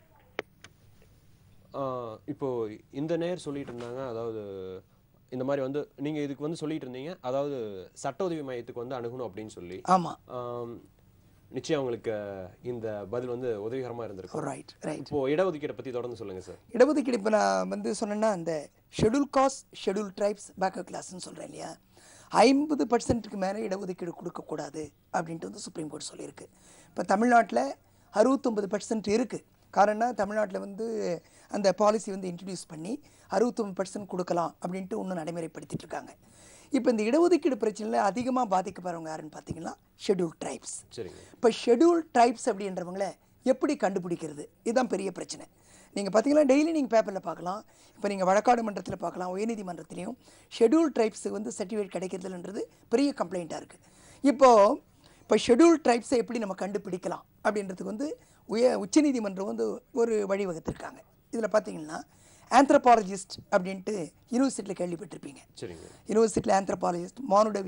Speaker 1: இப்போ இந்த நேர் சொல்லிட்டு இருந்தாங்க, அதாவது இந்த மாதிரி வந்து நீங்க இதுக்கு வந்து சொல்லிட்டு இருந்தீங்க, அதாவது சட்ட உதவி மையத்துக்கு வந்து அணுகணும் அப்படின்னு சொல்லி.
Speaker 2: ஆமா.
Speaker 1: நிச்சயம் உங்களுக்கு இந்த பதில் வந்து உதவிகரமா இருந்திருக்கும்.
Speaker 2: Right right.
Speaker 1: இப்போ இடஒதுக்கீடை பத்தி தொடர்ந்து சொல்லுங்க சார்.
Speaker 2: இடஒதுக்கீடு இப்போ நான் வந்து சொன்னேன்னா அந்த schedule caste, schedule tribes, backward கிளாஸ்ன்னு சொல்றேன் இல்லையா, 50% மேலே இடஒதுக்கீடு கொடுக்கக்கூடாது அப்படின்ட்டு வந்து சுப்ரீம் கோர்ட் சொல்லியிருக்கு. இப்போ தமிழ்நாட்டில் 69% இருக்குது. காரணம்னா தமிழ்நாட்டில் வந்து அந்த பாலிசி வந்து இன்ட்ரடியூஸ் பண்ணி 69% கொடுக்கலாம் அப்படின்ட்டு இன்னும் நடைமுறைப்படுத்திட்டு இருக்காங்க. இப்போ இந்த இடஒதுக்கீடு பிரச்சனையில் அதிகமாக பாதிக்கப்படுறவங்க யாருன்னு பார்த்தீங்கன்னா ஷெட்யூல் ட்ரைப்ஸ். இப்போ ஷெட்யூல் ட்ரைப்ஸ் அப்படின்றவங்கள எப்படி கண்டுபிடிக்கிறது, இதுதான் பெரிய பிரச்சனை. நீங்கள் பார்த்தீங்கன்னா டெய்லி நீங்கள் பேப்பரில் பார்க்கலாம், இப்போ நீங்கள் வழக்காடு மன்றத்தில் பார்க்கலாம், உயர்நீதிமன்றத்திலையும் ஷெட்யூல் ட்ரைப்ஸுக்கு வந்து சர்டிஃபிகேட் கிடைக்கிறதுன்றது பெரிய கம்ப்ளைண்ட்டாக இருக்குது. இப்போ ஷெட்யூல் ட்ரைப்ஸை எப்படி நம்ம கண்டுபிடிக்கலாம் அப்படின்றதுக்கு வந்து உச்சநீதிமன்றம் வந்து ஒரு வழிவகுத்திருக்காங்க. இதில் பார்த்தீங்கன்னா ஆந்த்ரோபாலஜிஸ்ட் அப்படின்ட்டு யூனிவர்சிட்டியில் கேள்விப்பட்டிருப்பீங்க. யூனிவர்சிட்டியில் ஆந்த்ரோபாலஜிஸ்ட்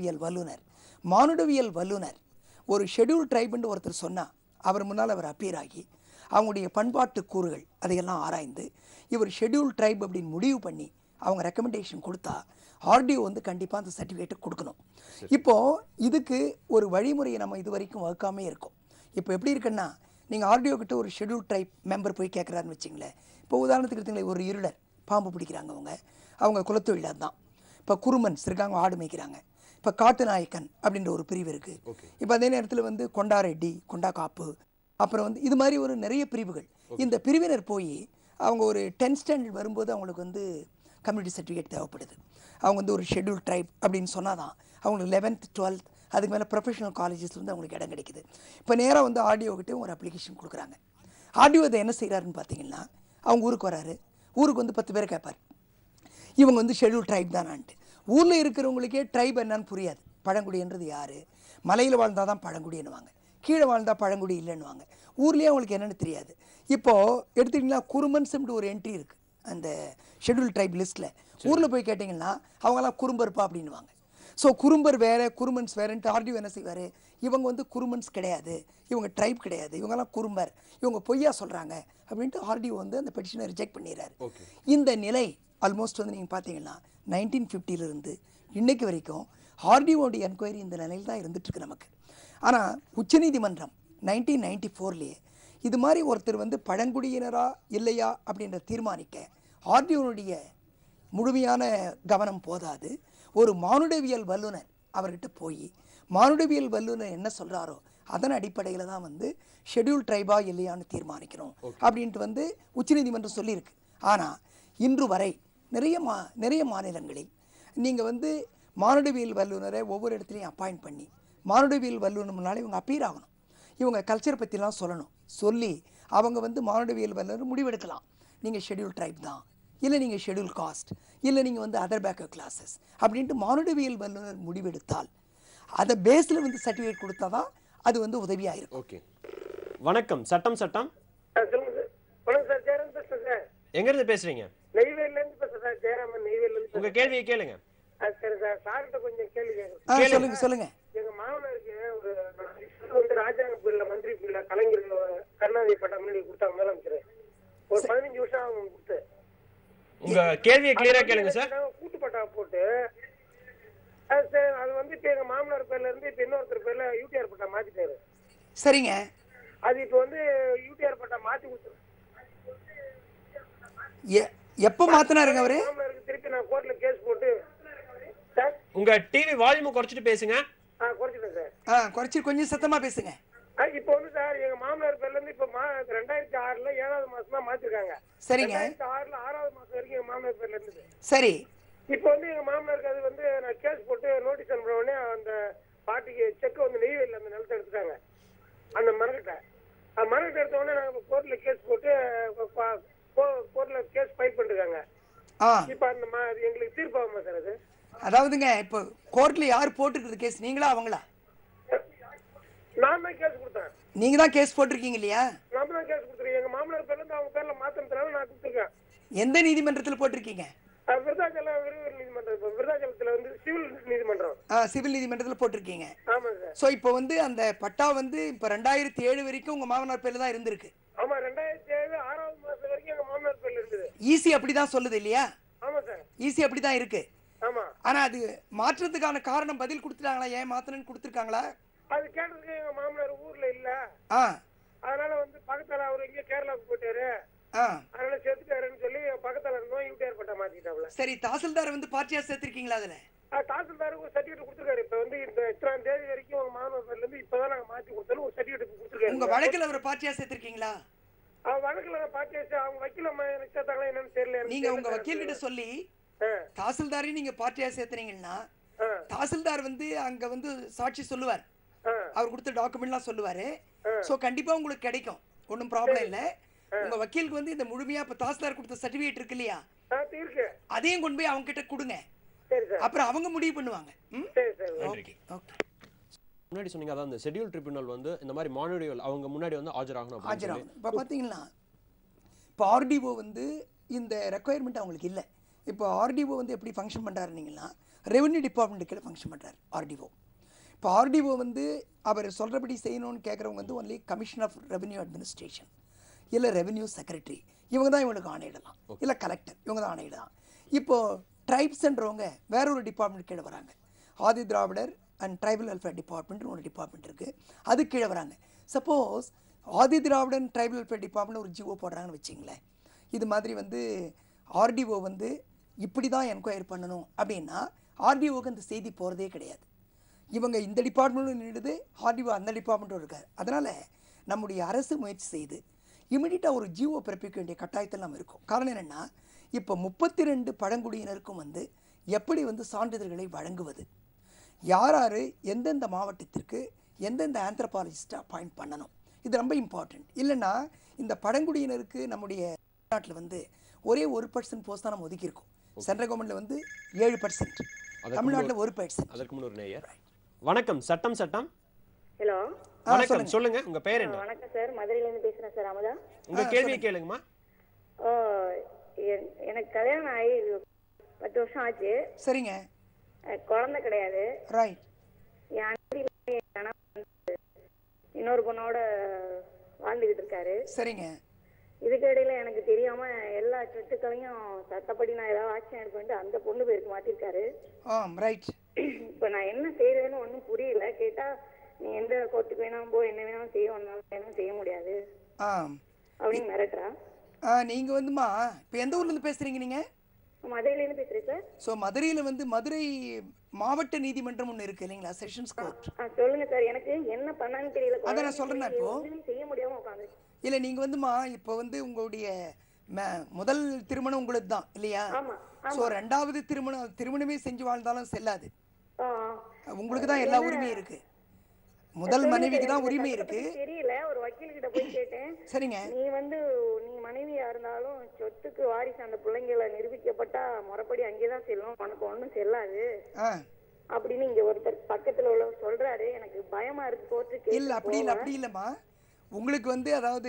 Speaker 2: மானுடவியல் வல்லுனர் ஒரு ஷெட்யூல் ட்ரைப்னு ஒருத்தர் சொன்னால் அவர் முன்னால் அவர் அப்பியர் ஆகி அவங்களுடைய பண்பாட்டு கூறுகள் அதையெல்லாம் ஆராய்ந்து இவர் ஷெட்யூல் ட்ரைப் அப்படின்னு முடிவு பண்ணி அவங்க ரெக்கமெண்டேஷன் கொடுத்தா ஆர்டிஓ வந்து கண்டிப்பாக அந்த சர்டிஃபிகேட்டை கொடுக்கணும். இப்போது இதுக்கு ஒரு வழிமுறையை நம்ம இது வரைக்கும் வகுக்காமே இருக்கோம். இப்போ எப்படி இருக்குன்னா, நீங்கள் ஆர்டிஓ கிட்ட ஒரு ஷெட்யூல் ட்ரைப் மெம்பர் போய் கேட்குறாருன்னு வச்சிங்களேன். இப்போ உதாரணத்துக்கு எடுத்துங்களேன், ஒரு இருளர் பாம்பு பிடிக்கிறாங்க, அவங்க குலத்தொழில் தான். இப்போ குருமன்ஸ் இருக்காங்க, ஆடு மேய்க்கிறாங்க. இப்போ காட்டு நாயக்கன் அப்படின்ற ஒரு பிரிவு இருக்குது. இப்போ அதே நேரத்தில் வந்து கொண்டா ரெட்டி, கொண்டா காப்பு, அப்புறம் வந்து இது மாதிரி ஒரு நிறைய பிரிவுகள். இந்த பிரிவினர் போய் அவங்க ஒரு 10th ஸ்டாண்டர்ட் வரும்போது அவங்களுக்கு வந்து கம்யூனிட்டி சர்டிஃபிகேட் தேவைப்படுது. அவங்க வந்து ஒரு ஷெட்யூல் ட்ரைப் அப்படின்னு சொன்னால் தான் அவங்களுக்கு 11th 12th அதுக்கு மேலே ப்ரொஃபஷனல் காலேஜஸ் வந்து அவங்களுக்கு இடம் கிடைக்குது. இப்போ நேராக வந்து ஆர்டிஓ கிட்டே ஒரு அப்ளிகேஷன் கொடுக்குறாங்க. ஆர்டிஓ அதை என்ன செய்கிறாருன்னு பார்த்தீங்கன்னா, அவங்க ஊருக்கு வராரு, ஊருக்கு வந்து 10 பேரை கேட்பார், இவங்க வந்து ஷெட்யூல் ட்ரைப் தானான்ட்டு. ஊரில் இருக்கிறவங்களுக்கே ட்ரைப் என்னன்னு புரியாது. பழங்குடின்றது யார், மலையில் வாழ்ந்தால் தான் பழங்குடின்னுவாங்க, கீழே வாழ்ந்தால் பழங்குடி இல்லைன்னுவாங்க. ஊர்லேயே அவங்களுக்கு என்னென்னு தெரியாது. இப்போது எடுத்துக்கிட்டிங்கன்னா குருமன்ஸ்ன்ட்டு ஒரு என்ட்ரி இருக்குது அந்த ஷெட்யூல் ட்ரைப் லிஸ்ட்டில். ஊரில் போய் கேட்டிங்கன்னா அவங்களாம் குறும்பருப்பா அப்படின்னுவாங்க. ஸோ குறும்பர் வேறு, குருமன்ஸ் வேறுன்ட்டு ஆர்டிஓ என்ன செய்வார், இவங்க வந்து குருமன்ஸ் கிடையாது, இவங்க ட்ரைப் கிடையாது, இவங்கெல்லாம் குறும்பர், இவங்க பொய்யா சொல்கிறாங்க அப்படின்ட்டு ஆர்டிஓ வந்து அந்த பெட்டிஷனை ரிஜெக்ட் பண்ணிடுறாரு. இந்த நிலை ஆல்மோஸ்ட் வந்து நீங்கள் பார்த்தீங்கன்னா 1950 இன்னைக்கு வரைக்கும் ஆர்டிஓடைய என்கொயரி இந்த நிலையில் தான் இருந்துகிட்ருக்கு நமக்கு. ஆனால் உச்சநீதிமன்றம் 1994 இது மாதிரி ஒருத்தர் வந்து பழங்குடியினரா இல்லையா அப்படின்ற தீர்மானிக்க ஆர்டிஓனுடைய முழுமையான கவனம் போதாது. ஒரு மானுடவியல் வல்லுனர் அவர்கிட்ட போய் மானுடவியல் வல்லுனர் என்ன சொல்கிறாரோ அதன் அடிப்படையில் தான் வந்து ஷெட்யூல் ட்ரைபா இல்லையான்னு தீர்மானிக்கணும் அப்படின்ட்டு வந்து உச்சநீதிமன்றம் சொல்லியிருக்கு. ஆனால் இன்று வரை நிறைய மாநிலங்களில் நீங்கள் வந்து மானுடவியல் வல்லுநரை ஒவ்வொரு இடத்துலையும் அப்பாயிண்ட் பண்ணி மானுடவியல் வல்லுநர் முன்னாலே இவங்க அப்பீர் ஆகணும், இவங்க கல்ச்சரை பற்றிலாம் சொல்லணும். சொல்லி அவங்க வந்து மானுடவியல் வல்லுநர் முடிவெடுக்கலாம், நீங்கள் ஷெட்யூல் ட்ரைப் தான், இல்லை நீங்கள் ஷெட்யூல் காஸ்ட், இல்லை நீங்கள் வந்து அதர் பேக்கப் கிளாஸஸ் அப்படின்ட்டு மானுடவியல் வல்லுநர் முடிவெடுத்தால் அதை பேஸில் வந்து சர்டிஃபிகேட் கொடுத்தா தான் அது வந்து உதவியாக இருக்கும்.
Speaker 1: ஓகே, வணக்கம். சட்டம் எங்கேருந்து பேசுகிறீங்க?
Speaker 5: நெய்வேலியிலேருந்து பேசுகிறேன் சார், ஜெயராமன் நெய்வேலியிலேருந்து.
Speaker 1: உங்கள் கேள்வியை கேளுங்க.
Speaker 5: சரி சார், சார்கிட்ட கொஞ்சம் கேள்வி கேட்குறேன்.
Speaker 2: சொல்லுங்க.
Speaker 5: எங்கள் மாமனாருக்கு ஒரு வந்து ராஜாங்க பிள்ளை மந்திரி பிள்ளை கலைஞர் கருணாநிதி பட்டா முன்னாடி கொடுத்தாங்க முதலமைச்சர். ஒரு 15 வருஷம் அவங்க கொடுத்து.
Speaker 1: உங்க கேள்வியை கிளியரா கேளுங்க சார்.
Speaker 5: கூட்டு பட்டா போட்டு அது வந்து இப்ப எங்க மாமனார் பேர்ல இருந்து இப்ப இன்னொருத்தர் பேர்ல யூடிஆர் பட்டா மாத்திட்டாரு.
Speaker 2: சரிங்க.
Speaker 5: அது இப்ப வந்து யூடிஆர் பட்டா மாத்தி கொடுத்து
Speaker 2: எப்ப மாத்தினாருங்க அவரு?
Speaker 5: மாமனாருக்கு திருப்பி நான் கோர்ட்ல கேஸ் போட்டு. சார்
Speaker 1: உங்க டிவி வால்யூம் குறைச்சிட்டு பேசுங்க.
Speaker 5: குறைச்சிட்டேன் சார்.
Speaker 2: குறைச்சி கொஞ்சம் சத்தமா பேசுங்க.
Speaker 5: இப்ப வந்து சார் எங்க மாமனார் பேர்ல இருந்து இப்ப 2006 7வது மாசம் தான் மாத்திருக்காங்க.
Speaker 2: சரிங்க.
Speaker 5: 2006 6வது மாசம் வரைக்கும் எங்க மாமனார் பேர்ல இருந்தது.
Speaker 2: சரி.
Speaker 5: இப்ப வந்து எங்க மாமனாருக்கு அது வந்து நான் கேஸ் போட்டு நோட்டீஸ் அனுப்புற உடனே அந்த பார்ட்டிக்கு செக் வந்து நெய்வேலியில் அந்த நிலத்தை எடுத்துட்டாங்க, அந்த மரக்கட்டை. அந்த மரக்கட்டை எடுத்த உடனே நாங்க கோர்ட்ல கேஸ் போட்டு கோர்ட்ல கேஸ் ஃபைல் பண்ணிருக்காங்க. இப்ப அந்த எங்களுக்கு தீர்ப்பு ஆகுமா சார் அது?
Speaker 2: அதாவதுங்க இப்ப கோர்ட்ல யார் போட்டுருக்குது கேஸ், நீங்களா அவங்களா?
Speaker 5: நான் தான் கேஸ் கொடுத்தேன்.
Speaker 2: நீங்க தான் கேஸ் போட்டிருக்கீங்க இல்லையா?
Speaker 5: நான் தான் கேஸ் கொடுத்துருக்கேன். எங்க மாமனார் பேர்ல இருந்து அவங்க பேர்ல மாத்திரத்தினால நான் கொடுத்துருக்கேன்.
Speaker 2: எந்த நீதிமன்றத்தில் போட்டிருக்கீங்க?
Speaker 5: விருதாச்சலம் விரிவுரை நீதிமன்றம். இப்ப விருதாச்சலத்துல வந்து சிவில் நீதிமன்றம்.
Speaker 2: சிவில் நீதிமன்றத்தில் போட்டிருக்கீங்க.
Speaker 5: ஆமா சார்.
Speaker 2: சோ இப்போ வந்து அந்த பட்டா வந்து இப்ப 2007 வரைக்கும் உங்க மாமனார் பேர்ல தான் இருந்திருக்கு.
Speaker 5: ஆமா, 2007 6வது மாசம் வரைக்கும் எங்க மாமனார் பேர்ல இருந்தது.
Speaker 2: ஈசி அப்படிதான் சொல்லுது இல்லையா?
Speaker 5: ஆமா சார்.
Speaker 2: ஈசி அப்படிதான் இருக்கு.
Speaker 5: ஆமா.
Speaker 2: ஆனா அது மாற்றத்துக்கான காரணம் பதில் கொடுத்துட்டாங்களா, ஏன் மாத்தணும்னு கொடுத்துருக்காங்களா?
Speaker 5: அது கேட்டதுக்கு எங்க மாமனார் ஊர்ல இல்ல, அதனால வந்து பக்கத்துல அவர் எங்க கேரளாவுக்கு போயிட்டாரு, அதனால சேர்த்துட்டாருன்னு சொல்லி பக்கத்துல இருந்தோம் யூடிஆர் பட்டா மாத்திட்டாப்ல.
Speaker 2: சரி, தாசில்தார் வந்து பார்ட்டியா சேர்த்திருக்கீங்களா? அதுல
Speaker 5: தாசில்தாருக்கு ஒரு சர்டிபிகேட் கொடுத்துருக்காரு. இப்ப வந்து இந்த இத்தனாம் தேதி வரைக்கும் உங்க மாமனார் பேர்ல இருந்து இப்பதான் நாங்க மாத்தி கொடுத்தோம் ஒரு சர்டிபிகேட் கொடுத்துருக்காரு.
Speaker 2: உங்க வழக்குல அவர் பார்ட்டியா சேர்த்திருக்கீங்களா?
Speaker 5: வழக்குல பார்ட்டியா அவங்க வக்கீல சேர்த்தாங்களா என்னன்னு தெரியல.
Speaker 2: நீங்க உங்க வக்கீல் கிட்ட சொல்லி தாசில்தாரையும் நீங்க பார்ட்டியா சேர்த்துறீங்கன்னா தாசில்தார் வந்து அங்க வந்து சாட்சி சொல்லுவார், அவர் கொடுத்த டாக்குமெண்ட்லாம் சொல்லுவாரு. சோ கண்டிப்பா உங்களுக்கு கிடைக்கும், ஒன்றும் ப்ராப்ளம் இல்லை. உங்க வக்கீலுக்கு வந்து இந்த முழுமையா இப்ப தாசில்தார் கொடுத்த சர்டிபிகேட் இருக்கு இல்லையா, அதையும் கொண்டு போய் அவங்க கிட்ட கொடுங்க, அப்புறம் அவங்க முடிவு பண்ணுவாங்க. ஓகே.
Speaker 1: முன்னாடி சொன்னீங்க அதான் இந்த ஷெட்யூல் ட்ரிபியூனல் வந்து இந்த மாதிரி மானுடியல் அவங்க முன்னாடி வந்து ஆஜராகணும்.
Speaker 2: இப்போ பார்த்தீங்கன்னா இப்போ ஆர்டிஓ வந்து இந்த ரெக்குயர்மெண்ட் அவங்களுக்கு இல்லை. இப்போ ஆர்டிஓ வந்து எப்படி ஃபங்க்ஷன் பண்ணுறாருனீங்கன்னா ரெவென்யூ டிபார்ட்மெண்ட்டுக்கு ஃபங்க்ஷன் பண்ணுறாரு ஆர்டிஓ. இப்போ ஆர்டிஓ வந்து அவர் சொல்கிறபடி செய்யணும்னு கேட்குறவங்க வந்து only commission of revenue administration இல்லை ரெவென்யூ செக்ரட்டரி, இவங்க தான் இவங்களுக்கு ஆணையிடலாம், இல்லை கலெக்டர், இவங்க தான் ஆணையிடலாம். இப்போது ட்ரைப்ஸ்ன்றவங்க வேற ஒரு டிபார்ட்மெண்ட் கீழே வராங்க. Adi Dravidar and tribal welfare டிபார்ட்மெண்ட்னு ஒரு டிபார்ட்மெண்ட் இருக்குது, அது கீழே வராங்க. Suppose Adi Dravidan tribal welfare department ஒரு ஜிஓ போடுறாங்கன்னு வச்சிங்களேன், இது மாதிரி வந்து ஆர்டிஓ வந்து இப்படி தான் என்கொயரி பண்ணணும் அப்படின்னா ஆர்டிஓக்கு அந்த செய்தி போகிறதே கிடையாது. இவங்க இந்த டிபார்ட்மெண்ட்டும் நின்றுது, ஆர்டிஓ அந்த டிபார்ட்மெண்ட்டும் இருக்காது. அதனால் நம்முடைய அரசு முயற்சி செய்து இமிடியட்டாக ஒரு ஜிஓ பிறப்பிக்க வேண்டிய கட்டாயத்தில் நம்ம இருக்கோம். காரணம் என்னென்னா இப்போ 32 பழங்குடியினருக்கும் வந்து எப்படி வந்து சான்றிதழ்களை வழங்குவது, யார் யார் எந்தெந்த மாவட்டத்திற்கு எந்தெந்த ஆந்த்ரோபாலஜிஸ்ட்டை அப்பாயிண்ட் பண்ணணும், இது ரொம்ப இம்பார்ட்டண்ட். இல்லைன்னா இந்த பழங்குடியினருக்கு நம்முடைய நாட்டில் வந்து ஒரே 1% போஸ்ட் தான் நம்ம ஒதுக்கியிருக்கோம். சென்ட்ரல் கவர்மெண்ட்ல வந்து 7%, தமிழ்நாட்டில் 1%.
Speaker 1: அதற்கு முன்னொரு நேயர். வணக்கம், சட்டம் சட்டம்.
Speaker 6: ஹலோ
Speaker 1: வணக்கம், சொல்லுங்க உங்க பேர் என்ன?
Speaker 6: வணக்கம் சார், மதுரையில இருந்து பேசுறேன் சார். அமுதா,
Speaker 1: உங்க கேள்வியை கேளுங்கம்மா.
Speaker 6: எனக்கு கல்யாணம் ஆகி 10 வருஷம் ஆச்சு.
Speaker 2: சரிங்க.
Speaker 6: குழந்தை கிடையாது.
Speaker 2: ரைட்.
Speaker 6: இன்னொரு பொண்ணோட வாழ்ந்துகிட்டு இருக்காரு.
Speaker 2: சரிங்க.
Speaker 6: இதுக்கு இடையில எனக்கு தெரியாம எல்லா சொத்துக்களையும் சட்டப்படி நான் ஏதாவது ஆக்ஷன் எடுப்பேன் அந்த பொண்ணு பேருக்கு மாத்திருக்காரு.
Speaker 2: ரைட்.
Speaker 6: இப்ப நான் என்ன செய்யறதுன்னு ஒன்றும் புரியல. கேட்டா நீ எந்த கோர்ட்டுக்கு வேணாம் போ, என்ன வேணாலும் செய்ய செய்ய முடியாது அப்படின்னு மிரட்டுறா.
Speaker 2: நீங்க வந்துமா இப்போ எந்த ஊர்ல இருந்து பேசுறீங்க? நீங்க
Speaker 6: மதுரையில இருந்து பேசுறேன் சார்.
Speaker 2: ஸோ மதுரையில வந்து மதுரை மாவட்ட நீதிமன்றம் ஒன்று இருக்கு இல்லைங்களா, செஷன்ஸ் கோர்ட்.
Speaker 6: சொல்லுங்க சார், எனக்கு என்ன பண்ணான்னு தெரியல.
Speaker 2: அதான் நான் சொல்றேன். இப்போ
Speaker 6: செய்ய முடியாம உட்காந்து
Speaker 2: இல்லை, நீங்க வந்துமா இப்போ வந்து உங்களுடைய முதல் திருமணம் உங்களுக்கு தான் இல்லையா? ஸோ 2வது திருமணமே செஞ்சு வாழ்ந்தாலும் செல்லாது. உங்களுக்கு தான் எல்லா உரிமையும் இருக்கு. முதல் மனைவிக்கு தான் உரிமை இருக்கு.
Speaker 6: தெரியல, ஒரு வக்கீல் கிட்ட போய் கேட்டேன்.
Speaker 2: சரிங்க.
Speaker 6: நீ மனைவியா இருந்தாலும் சொத்துக்கு வாரிசு அந்த பிள்ளைங்களை நிரூபிக்கப்பட்டா முறைப்படி அங்கேதான் செல்லும், உனக்கு ஒன்றும் செல்லாது அப்படின்னு இங்க ஒருத்தர் பக்கத்துல உள்ள சொல்றாரு. எனக்கு பயமா இருக்கு கோர்ட்டுக்கு.
Speaker 2: இல்ல அப்படி இல்லம்மா, உங்களுக்கு வந்து அதாவது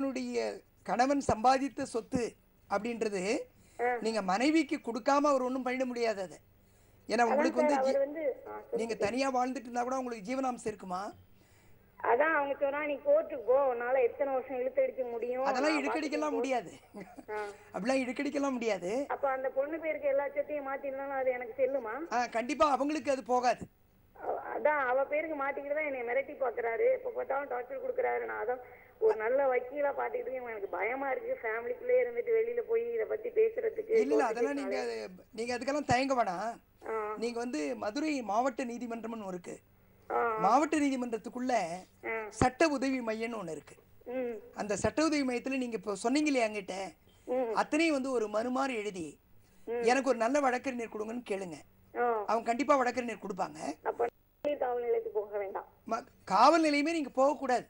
Speaker 2: கணவன் சம்பாதித்த சொத்து அப்படின்றது நீங்க மனைவிக்கு கொடுக்காம அவர் ஒன்றும் பண்ணிட முடியாது. அதை ஏன்னா உங்களுக்கு வந்து நீங்க தனியா வாழ்ந்துட்டு இருந்தா கூட உங்களுக்கு ஜீவனாம்சம் இருக்குமா?
Speaker 6: அதான் அவங்க சொன்னா நீ கோர்ட்டுக்கு போ, உன்னால எத்தனை வருஷம் இழுத்தடிக்க முடியும்.
Speaker 2: அதெல்லாம் இழுக்கடிக்கலாம் முடியாது. அப்படிலாம் இழுக்கடிக்கலாம் முடியாது.
Speaker 6: அப்ப அந்த பொண்ணு பேருக்கு எல்லா சொத்தையும் மாத்தினாலும் அது எனக்கு செல்லுமா?
Speaker 2: கண்டிப்பா அவங்களுக்கு அது போகாது.
Speaker 6: அதான் அவ பேருக்கு மாட்டிக்கிட்டு தான் என்னை மிரட்டி பாக்குறாரு. எப்ப பார்த்தாலும் டாக்டர் கொடுக்குறாரு. நான் அதான் ஒரு நல்ல வக்கீலா பாத்துக்கிட்டு எனக்கு பயமா இருக்கு. ஃபேமிலிக்குள்ளே இருந்துட்டு வெளியில போய் இத பத்தி பேசுறதுக்கு.
Speaker 2: இல்ல அதெல்லாம் நீங்க அதுக்கெல்லாம் தயங்க வேணாம். நீங்க வந்து மதுரை மாவட்ட நீதிமன்றம்னு இருக்கு. மாவட்ட நீதிமன்றத்துக்குள்ள சட்ட உதவி மையம்னு ஒண்ணு இருக்கு. அந்த சட்ட உதவி மையத்துல நீங்க இப்ப சொன்னீங்க இல்லையா என்கிட்ட, அத்தனையும் வந்து ஒரு மனு மாதிரி எழுதி எனக்கு ஒரு நல்ல வழக்கறிஞர் கொடுங்கன்னு கேளுங்க. அவங்க கண்டிப்பா வழக்கறிஞர் கொடுப்பாங்க.
Speaker 6: காவல் நிலையத்துக்கு போக வேண்டாம்.
Speaker 2: காவல் நிலையமே நீங்க போக கூடாது.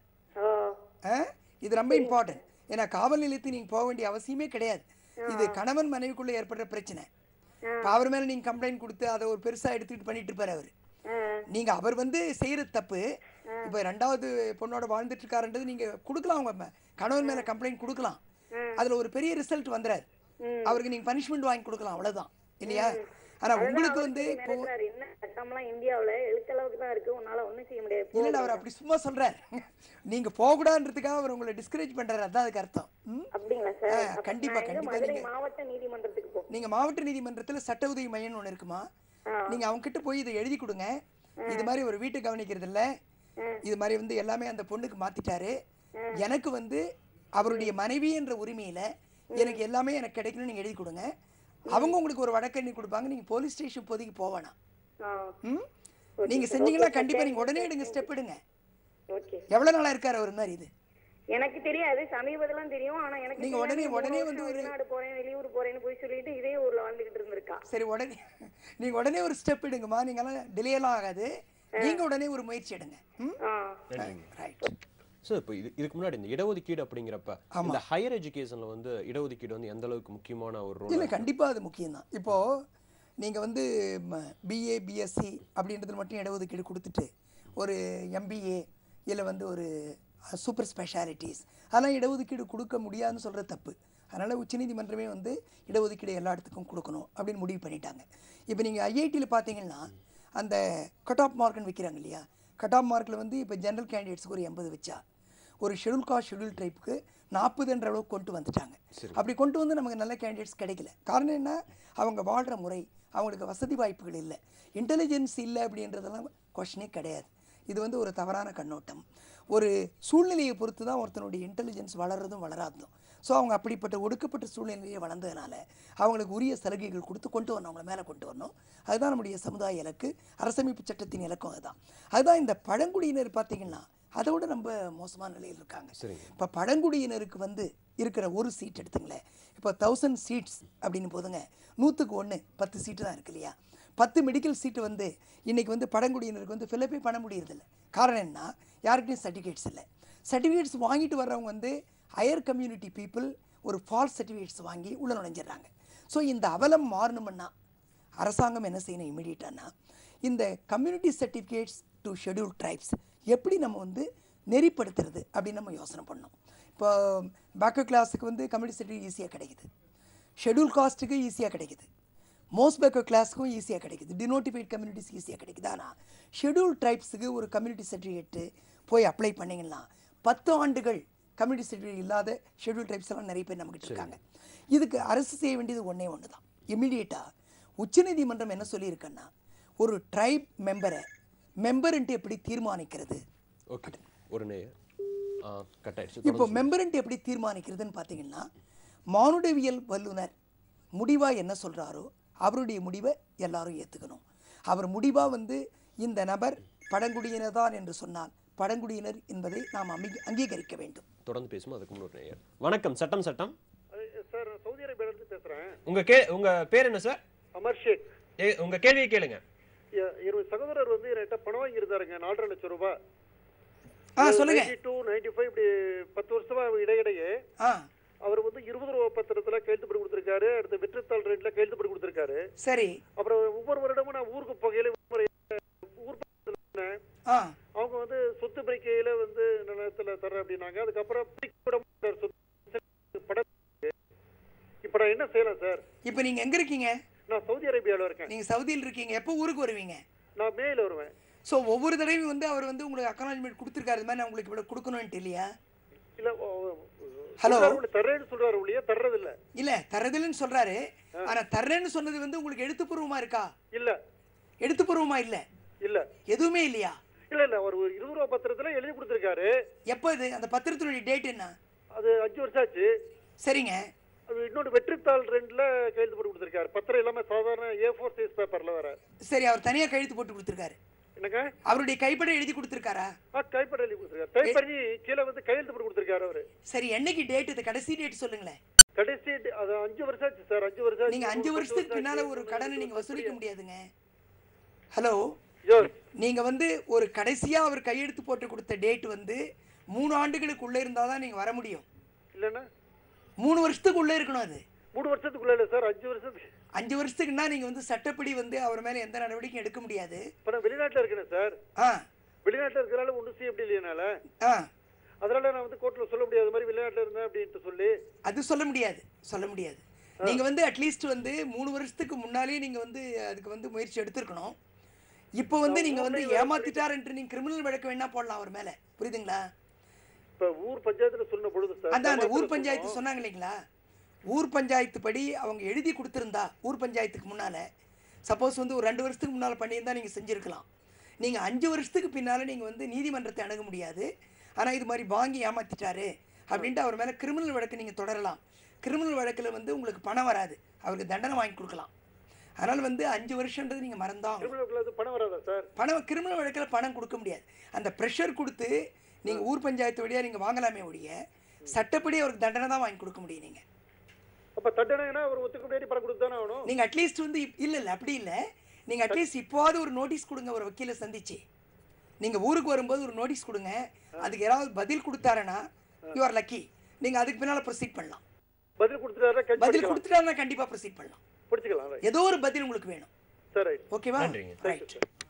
Speaker 2: இது ரொம்ப இம்பார்ட்டன்ட். ஏன்னா காவல் நிலையத்துக்கு நீங்க போக வேண்டிய அவசியமே கிடையாது. இது கணவன் மனைவிக்குள்ள ஏற்படுற பிரச்சனை. அவர் மேல நீங்க கம்ப்ளைண்ட் கொடுத்து அதை ஒரு பெருசா எடுத்துட்டு பண்ணிட்டு இருப்பாரு அவரு. நீங்க அவர் வந்து செய்யற தப்பு. இப்ப 2வது பொண்ணோட வாழ்ந்துட்டு இருக்காருன்றது நீங்க கொடுக்கலாம், அவங்க கணவன் மேல கம்ப்ளைண்ட் கொடுக்கலாம். அதுல ஒரு பெரிய ரிசல்ட் வந்துறாரு, அவருக்கு நீங்க பனிஷ்மெண்ட் வாங்கி கொடுக்கலாம், அவ்வளவுதான் இல்லையா? ஆனா உங்களுக்கு வந்து
Speaker 6: இந்தியாவுல எழுத்தளவுக்கு தான் இருக்கு, உன்னால ஒண்ணும் செய்ய முடியாது.
Speaker 2: இல்ல அவர் அப்படி சும்மா சொல்றாரு, நீங்க போக கூடாதுன்றதுக்காக அவர் உங்களை டிஸ்கரேஜ் பண்றாரு, அதான் அதுக்கு அர்த்தம்.
Speaker 6: அப்படிங்களா சார்?
Speaker 2: கண்டிப்பா
Speaker 6: நீங்க மாவட்ட நீதிமன்றத்துக்கு போ.
Speaker 2: நீங்க மாவட்ட நீதிமன்றத்துல சட்ட உதவி மையம் ஒண்ணு இருக்குமா, நீங்க அவங்க கிட்ட போய் இதை எழுதி கொடுங்க. இது மாதிரி ஒரு வீட்டை கவனிக்கிறது இல்ல, இது மாதிரி வந்து எல்லாமே அந்த பொண்ணுக்கு மாத்திட்டாரு, எனக்கு வந்து அவருடைய மனைவி என்ற உரிமையில எனக்கு எல்லாமே எனக்கு கிடைக்கணும்னு நீங்க எழுதி கொடுங்க. அவங்க உங்களுக்கு ஒரு வழக்கறிஞர் கொடுப்பாங்க. நீங்க போலீஸ் ஸ்டேஷன் போதிக்கு போவேனா. நீங்க செஞ்சீங்கன்னா கண்டிப்பா நீங்க உடனே எடுங்க, ஸ்டெப் எடுங்க. எவ்வளவு நாளா இருக்காரு அவர் மாதிரி? இது
Speaker 6: எனக்கு தெரியாது, சமீபத்துல தெரியும். ஆனா எனக்கு
Speaker 2: நீங்க உடனே வந்து ஒரு
Speaker 6: நாடு போறேன் வெளியூர் போறேன்னு போய் சொல்லிட்டு இதே ஊர்ல வாழ்ந்துகிட்டு இருந்திருக்கா.
Speaker 2: சரி, நீங்க உடனே ஒரு ஸ்டெப் எடுங்கம்மா. நீங்க எல்லாம் டிலே எல்லாம் ஆகாது, நீங்க உடனே ஒரு முயற்சி எடுங்க. ரைட்.
Speaker 1: சார், இப்போ இதுக்கு முன்னாடி இந்த இடஒதுக்கீடு அப்படிங்கிறப்ப இந்த ஹையர் எஜுகேஷன்ல வந்து இடஒதுக்கீடு வந்து எந்த அளவுக்கு முக்கியமான ஒரு ரோல்?
Speaker 2: இல்லை, கண்டிப்பா அது முக்கியம் தான். இப்போ நீங்க வந்து பிஏ பிஎஸ்சி அப்படின்றது மட்டும் இடஒதுக்கீடு கொடுத்துட்டு ஒரு எம்பிஏ இல்லை வந்து ஒரு சூப்பர் ஸ்பெஷாலிட்டிஸ் அதெல்லாம் இடஒதுக்கீடு கொடுக்க முடியாதுன்னு சொல்கிற தப்பு. அதனால் உச்சநீதிமன்றமே வந்து இடஒதுக்கீடு எல்லா இடத்துக்கும் கொடுக்கணும் அப்படின்னு முடிவு பண்ணிட்டாங்க. இப்போ நீங்கள் ஐஐடியில் பார்த்தீங்கன்னா அந்த கட் ஆஃப் மார்க்னு வைக்கிறாங்க இல்லையா, கட் ஆஃப் மார்க்கில் வந்து இப்போ ஜென்ரல் கேண்டிடேட்ஸுக்கு ஒரு 80 வச்சா ஒரு ஷெடியூல் காஸ்ட் ஷெடியூல் ட்ரைப்புக்கு 40ன்ற அளவுக்கு கொண்டு வந்துட்டாங்க. அப்படி கொண்டு வந்து நமக்கு நல்ல கேண்டிடேட்ஸ் கிடைக்கல. காரணம் என்ன, அவங்க வாழ்கிற முறை, அவங்களுக்கு வசதி வாய்ப்புகள் இல்லை, இன்டெலிஜென்ஸ் இல்லை அப்படின்றதெல்லாம் கொஷனே கிடையாது. இது வந்து ஒரு தவறான கண்ணோட்டம். ஒரு சூழ்நிலையை பொறுத்து தான் ஒருத்தனுடைய இன்டெலிஜென்ஸ் வளர்றதும் வளராதும். ஸோ அவங்க அப்படிப்பட்ட ஒடுக்கப்பட்ட சூழ்நிலையை வளர்ந்ததுனால அவங்களுக்கு உரிய சலுகைகள் கொடுத்து கொண்டு வரணும், அவங்கள மேலே கொண்டு வரணும். அதுதான் நம்முடைய சமுதாய இலக்கு, அரசமைப்பு சட்டத்தின் இலக்கம். அதுதான் இந்த பழங்குடியினர் பார்த்தீங்கன்னா அதை விட ரொம்ப மோசமான நிலையில் இருக்காங்க. இப்போ பழங்குடியினருக்கு வந்து இருக்கிற ஒரு சீட் எடுத்துங்களேன், இப்போ 1000 சீட்ஸ் அப்படின்னு போதுங்க, 100க்கு 1 10 சீட்டு தான் இருக்கு இல்லையா. 10 மெடிக்கல் சீட்டு வந்து இன்றைக்கி வந்து பழங்குடியினருக்கு வந்து ஃபில்லப்பே பண்ண முடியறதில்ல. காரணம் என்ன, யாருக்கிட்டையும் சர்டிஃபிகேட்ஸ் இல்லை. சர்டிஃபிகேட்ஸ் வாங்கிட்டு வர்றவங்க வந்து ஹையர் கம்யூனிட்டி பீப்புள் ஒரு ஃபால்ஸ் சர்டிஃபிகேட்ஸ் வாங்கி உள்ளே நுழைஞ்சிடறாங்க. ஸோ இந்த அவலம் மாறணும்னா அரசாங்கம் என்ன செய்யணும் இமீடியட்டானா, இந்த community certificates to schedule tribes எப்படி நம்ம வந்து நெறிப்படுத்துறது அப்படின்னு நம்ம யோசனை பண்ணோம். இப்போ பேக்வர்ட் கிளாஸுக்கு வந்து கம்யூனிட்டி சர்டிஃபிகேட் ஈஸியாக கிடைக்குது, ஷெடியூல் காஸ்ட்டுக்கு ஈஸியாக கிடைக்குது, மோஸ்ட் பேக்வர்ட் கிளாஸுக்கும் ஈஸியாக கிடைக்குது, டினோட்டிஃபைட் கம்யூனிட்டிஸ் ஈஸியாக கிடைக்குது. ஆனால் ஷெடியூல் ட்ரைப்ஸுக்கு ஒரு கம்யூனிட்டி சர்டிஃபிகேட்டு போய் அப்ளை பண்ணிங்கன்னா 10 ஆண்டுகள் கம்யூனிட்டி சர்டிஃபிகேட் இல்லாத ஷெடியூல் ட்ரைப்ஸ் எல்லாம் நிறைய பேர் நம்மகிட்ட இருக்காங்க. இதுக்கு அரசு செய்ய வேண்டியது ஒன்றே தான், இமீடியட்டாக உச்சநீதிமன்றம் என்ன சொல்லியிருக்குன்னா, ஒரு ட்ரைப் மெம்பர்ன்ட்டு எப்படி தீர்மானிக்கிறது.
Speaker 1: ஓகே, ஒரு
Speaker 2: இப்போ மெம்பர்ன்ட்டு எப்படி தீர்மானிக்கிறதுன்னு பார்த்தீங்கன்னா, மானுடவியல் வல்லுனர் முடிவாக என்ன சொல்கிறாரோ அவருடைய முடிவை எல்லாரும் ஏற்றுக்கணும். அவர் முடிவாக வந்து இந்த நபர் பழங்குடியினர் தான் என்று சொன்னால் பழங்குடியினர் என்பதை நாம் அங்கீகரிக்க வேண்டும்.
Speaker 1: தொடர்ந்து பேசுவோம். அதுக்கு முன்னாடி வணக்கம். சட்டம் சார்,
Speaker 5: சவுதி அரேபியாவிலிருந்து பேசுறேன்.
Speaker 1: உங்க பேர் என்ன சார்?
Speaker 5: அமர் ஷேக்.
Speaker 1: உங்க கேள்வியை கேளுங்க.
Speaker 5: என்னோட சகோதரர் வந்து என்கிட்ட பணம் வாங்கி இருந்தாருங்க, 4.5 லட்சம் ரூபாய்.
Speaker 2: சொல்லுங்க.
Speaker 5: 92, 95 இப்படி 10 வருஷமா இடையிடையே அவர் வந்து 20 ரூபா பத்திரத்துல கையெழுத்து போட்டு கொடுத்திருக்காரு. அடுத்து வெற்றித்தாள் ரேட்ல கையெழுத்து போட்டு கொடுத்திருக்காரு.
Speaker 2: சரி.
Speaker 5: அப்புறம் ஒவ்வொரு வருடமும் நான் ஊருக்கு போகையில அவங்க வந்து சொத்து பிரிக்கையில வந்து நிலத்துல தர அப்படின்னாங்க. அதுக்கப்புறம் இப்ப நான் என்ன செய்யலாம் சார்?
Speaker 2: இப்ப நீங்க எங்க இருக்கீங்க?
Speaker 5: நான் சவுதி அரேபியாவில் இருக்கேன்.
Speaker 2: நீங்க சவுதியில் இருக்கீங்க. எப்போ ஊருக்கு வருவீங்க?
Speaker 5: நான் மேல வருவேன்.
Speaker 2: ஸோ ஒவ்வொரு தடவையும் வந்து அவர் வந்து உங்களுக்கு அக்னாலஜ்மெண்ட் கொடுத்துருக்காரு, மாதிரி நான் உங்களுக்கு இவ்வளவு கொடுக்கணும்னு இல்லையா?
Speaker 5: இல்ல,
Speaker 2: ஹலோ,
Speaker 5: தர்றேன்னு சொல்றாரு, இல்லையா? தர்றது இல்ல.
Speaker 2: இல்ல, தர்றதில்லைன்னு சொல்றாரு. ஆனா தர்றேன்னு சொன்னது வந்து உங்களுக்கு எழுத்துப்பூர்வமா இருக்கா?
Speaker 5: இல்ல.
Speaker 2: எழுத்துப்பூர்வமா இல்ல.
Speaker 5: இல்ல, எதுவுமே
Speaker 2: இல்லையா?
Speaker 5: இல்ல இல்ல, ஒரு 20 ரூபா பத்திரத்துல எழுதி கொடுத்திருக்காரு.
Speaker 2: எப்போ இது? அந்த பத்திரத்தினுடைய டேட் என்ன?
Speaker 5: அது 5 வருஷம் ஆச்சு.
Speaker 2: சரிங்க.
Speaker 5: அது இன்னொரு வெற்றித்தாள் 2ல கையெழுத்து போட்டு கொடுத்திருக்காரு. பத்திரம் எல்லாமே சாதாரண A4 சைஸ் பேப்பர்ல வர.
Speaker 2: சரி, அவர் தனியா கையெழுத்து போட்டு கொடுத்திருக்காரு.
Speaker 5: என்னங்க?
Speaker 2: அவருடைய கைப்பட எழுதி கொடுத்திருக்காரா?
Speaker 5: கைப்பட எழுதி கொடுத்திருக்காரு. டைப் பண்ணி கீழ வந்து கையெழுத்து போட்டு கொடுத்திருக்காரு அவரு.
Speaker 2: சரி, என்னைக்கு டேட்? இது கடைசி டேட் சொல்லுங்களேன்.
Speaker 5: கடைசி அது 5 வருஷம் ஆச்சு சார். 5 வருஷம்.
Speaker 2: நீங்க 5 வருஷத்துக்கு பின்னால ஒரு கடனை நீங்க வசூலிக்க முடியாதுங்க. ஹலோ, நீங்க வந்து ஒரு கடைசியா அவர் கையெழுத்து போட்டு கொடுத்த டேட் வந்து 3 ஆண்டுகளுக்குள்ள இருந்தாதான் நீங்க வர முடியும்.
Speaker 5: இல்லன்னா
Speaker 2: 3 வருஷத்துக்கு உள்ள இருக்கணும். அது
Speaker 5: 3 வருஷத்துக்குள்ள இல்ல சார், 5 வருஷத்துக்கு.
Speaker 2: 5 வருஷத்துக்குன்னா நீங்க வந்து சட்டப்படி வந்து அவர் மேல எந்த நடவடிக்கையும் எடுக்க முடியாது.
Speaker 5: இப்ப நான் வெளிநாட்டுல இருக்கேன் சார். வெளிநாட்டுல இருக்கறனால ஒண்ணு செய்ய முடியலையனால அதனால நான் வந்து கோர்ட்ல சொல்ல முடியாத மாதிரி வெளிநாட்டுல இருந்தேன் அப்படினு சொல்லி
Speaker 2: அது சொல்ல முடியாது. நீங்க வந்து அட்லீஸ்ட் வந்து 3 வருஷத்துக்கு முன்னாலே நீங்க வந்து அதுக்கு வந்து முயற்சி எடுத்துக்கணும். இப்போ வந்து நீங்க வந்து ஏமாத்திட்டாருன்னு நீங்க கிரிமினல் வழக்கு வேணா போடலாம் அவர் மேல, புரியுதுங்களா?
Speaker 5: இப்ப ஊர் பஞ்சாயத்துல சொன்ன பொழுது சார்,
Speaker 2: அதான் அந்த ஊர் பஞ்சாயத்து சொன்னாங்க இல்லைங்களா, ஊர் பஞ்சாயத்து படி அவங்க எழுதி கொடுத்துருந்தா ஊர் பஞ்சாயத்துக்கு முன்னால சப்போஸ் வந்து ஒரு 2 வருஷத்துக்கு முன்னால பண்ணியிருந்தா நீங்க செஞ்சிருக்கலாம். நீங்க 5 வருஷத்துக்கு பின்னால நீங்க வந்து நீதிமன்றத்தை அணுக முடியாது. ஆனா இது மாதிரி வாங்கி ஏமாத்திட்டாரு அப்படின்ட்டு அவர் மேல கிரிமினல் வழக்கு நீங்க தொடரலாம். கிரிமினல் வழக்குல வந்து உங்களுக்கு பணம் வராது, அவருக்கு தண்டனை வாங்கி கொடுக்கலாம். அதனால வந்து 5 வருஷம்ன்றது நீங்க மறந்தா
Speaker 5: பணம் வராதா சார்?
Speaker 2: பணம் கிரிமினல் வழக்கில் பணம் கொடுக்க முடியாது. அந்த ப்ரெஷர் கொடுத்து நீங்க ஊர் பஞ்சாயத்து வழியா நீங்க வாங்கலாமே ஒழிய சட்டப்படி அவருக்கு தண்டனை தான் வாங்கி கொடுக்க முடியும். நீங்க
Speaker 5: அப்ப தண்டனைனா ஒரு ஒத்துக்க முடியாத பணம் கொடுத்து தானே ஆகணும்.
Speaker 2: நீங்க அட்லீஸ்ட் வந்து இல்ல அப்படி இல்ல, நீங்க அட்லீஸ்ட் இப்போது ஒரு நோட்டீஸ் கொடுங்க. ஒரு வக்கீலை சந்திச்சு நீங்க ஊருக்கு வரும்போது ஒரு நோட்டீஸ் கொடுங்க. அதுக்கு யாராவது பதில் கொடுத்தாருன்னா யூ ஆர் லக்கி. நீங்க அதுக்கு பின்னால ப்ரொசீட் பண்ணலாம்.
Speaker 5: பதில் கொடுத்துட்டாருன்னா
Speaker 2: கண்டிப்பா ப்ரொசீட் பண்ணலாம்.
Speaker 5: புடிச்சுக்கலாம்.
Speaker 2: ஏதோ ஒரு பதில் உங்களுக்கு வேணும்.
Speaker 5: சரி,
Speaker 2: ஓகேவா?
Speaker 1: நன்றிங்க.
Speaker 2: ரைட்.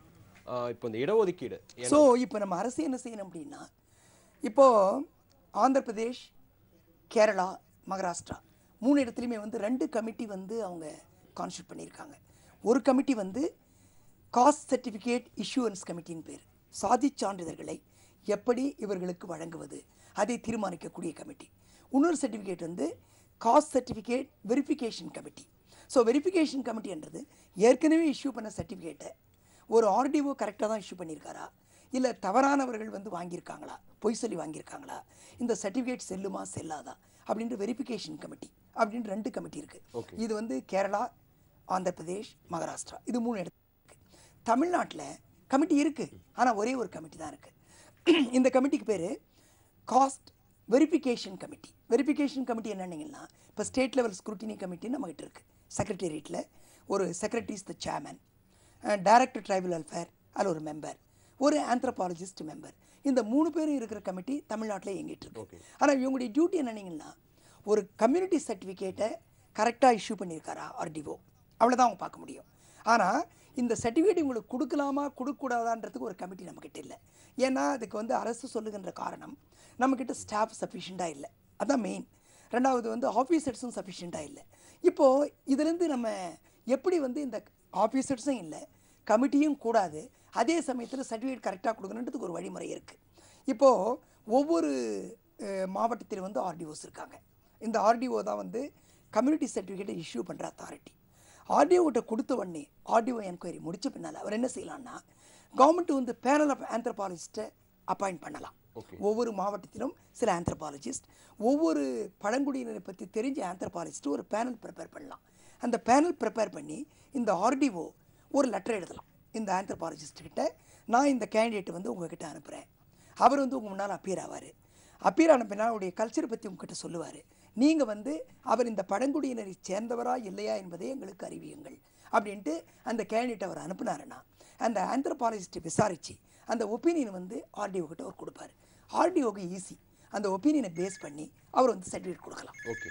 Speaker 1: இப்போ இந்த இடஒதுக்கீடு
Speaker 2: ஸோ இப்போ நம்ம அரசு என்ன செய்யணும் அப்படின்னா, இப்போ ஆந்திர பிரதேஷ், கேரளா, மகாராஷ்டிரா 3 இடத்துலையுமே வந்து 2 கமிட்டி வந்து அவங்க கான்ஸ்டியூட் பண்ணியிருக்காங்க. ஒரு கமிட்டி வந்து காஸ்ட் சர்டிஃபிகேட் இஷ்யூவன்ஸ் கமிட்டின்னு பேர். சாதி சான்றிதழ்களை எப்படி இவர்களுக்கு வழங்குவது அதை தீர்மானிக்கக்கூடிய கமிட்டி. இன்னொரு சர்டிஃபிகேட் வந்து caste certificate verification committee. So verification கமிட்டின்றது ஏற்கனவே இஷ்யூ பண்ண சர்டிஃபிகேட்டை ஒரு ஆர்டிஓ கரெக்டாக தான் இஷ்யூ பண்ணியிருக்காரா, இல்லை தவறானவர்கள் வந்து வாங்கியிருக்காங்களா, பொய் சொல்லி வாங்கியிருக்காங்களா, இந்த சர்டிஃபிகேட் செல்லுமா செல்லாதா அப்படின்ற வெரிஃபிகேஷன் கமிட்டி அப்படின்னு 2 கமிட்டி இருக்குது. இது வந்து கேரளா, ஆந்திர பிரதேஷ், மகாராஷ்டிரா இது 3 இடத்துல இருக்குது. தமிழ்நாட்டில் கமிட்டி இருக்குது, ஆனால் ஒரே ஒரு கமிட்டி தான் இருக்குது. இந்த கமிட்டிக்கு பேர் caste verification committee. Verification committee என்னன்னீங்கன்னா, இப்போ ஸ்டேட் லெவல் ஸ்க்ரூட்டினி கமிட்டி நம்மகிட்ட இருக்குது. செக்ரட்டேரியட்டில் ஒரு secretary is the chairman, director tribal welfare அதில் ஒரு மெம்பர், ஒரு ஆந்த்ரோபாலஜிஸ்ட் மெம்பர். இந்த 3 பேரும் இருக்கிற கமிட்டி தமிழ்நாட்டில் இயங்கிட்டு இருக்கு. ஆனால் இவங்களுடைய டியூட்டி என்னன்னீங்கன்னா, ஒரு கம்யூனிட்டி சர்டிஃபிகேட்டை கரெக்டாக இஷ்யூ பண்ணியிருக்காரா ஆர்டிஓ, அவ்வளோதான் அவங்க பார்க்க முடியும். ஆனால் இந்த சர்டிஃபிகேட் உங்களுக்கு கொடுக்கலாமா கொடுக்கக்கூடாதான்றதுக்கு ஒரு கமிட்டி நம்மக்கிட்ட இல்லை. ஏன்னா அதுக்கு வந்து அரசு சொல்லுகின்ற காரணம், நம்மக்கிட்ட ஸ்டாஃப் சஃபிஷியண்ட்டாக இல்லை, அதுதான் மெயின். 2வது வந்து ஆஃபீஸர்ஸும் சஃபிஷியண்ட்டாக இல்லை. இப்போது இதுலேருந்து நம்ம எப்படி வந்து இந்த ஆஃபீஸர்ஸும் இல்லை, கமிட்டியும் கூடாது, அதே சமயத்தில் சர்டிஃபிகேட் கரெக்டாக கொடுக்கணுன்றதுக்கு ஒரு வழிமுறை இருக்குது. இப்போது ஒவ்வொரு மாவட்டத்திலும் வந்து ஆர்டிஓஸ் இருக்காங்க. இந்த ஆர்டிஓ தான் வந்து கம்யூனிட்டி சர்டிஃபிகேட்டை இஷ்யூ பண்ணுற அத்தாரிட்டி. ஆர்டிஓகிட்ட கொடுத்த உடனே ஆர்டிஓ என்கொயரி முடித்த பின்னால் அவர் என்ன செய்யலாம்னா, கவர்மெண்ட் வந்து பேனல் ஆஃப் ஆந்த்ரோபாலஜிஸ்ட்டை அப்பாயிண்ட் பண்ணலாம். ஒவ்வொரு மாவட்டத்திலும் சில ஆந்த்ரோபாலஜிஸ்ட், ஒவ்வொரு பழங்குடியினரை பற்றி தெரிஞ்ச ஆந்த்ரோபாலஜிஸ்ட் ஒரு பேனல் ப்ரிப்பேர் பண்ணலாம். அந்த பேனல் ப்ரிப்பேர் பண்ணி இந்த ஆர்டிஓ ஒரு லெட்டர் எழுதலாம் இந்த ஆந்த்ரோபாலஜிஸ்ட்கிட்ட, நான் இந்த கேண்டிடேட் வந்து உங்ககிட்ட அனுப்புகிறேன், அவர் வந்து உங்கள் முன்னால் அப்பியர் ஆவார், அப்பியர் ஆன பின்னால் அவருடைய கல்ச்சரை பற்றி உங்ககிட்ட சொல்லுவார், நீங்கள் வந்து அவர் இந்த பழங்குடியினரை சேர்ந்தவரா இல்லையா என்பதை எங்களுக்கு அறிவியுங்கள் அப்படின்ட்டு அந்த கேண்டிடேட் அவர் அனுப்புனாருன்னா, அந்த ஆந்த்ரோபாலஜிஸ்ட்டை விசாரித்து அந்த ஒப்பீனியன் வந்து ஆர்டிஓ கிட்ட அவர் கொடுப்பார். ஆர்டிஓக்கு ஈஸி, அந்த ஒப்பீனியனை பேஸ் பண்ணி அவர் வந்து சர்டிஃபிகேட் கொடுக்கலாம்.
Speaker 1: ஓகே,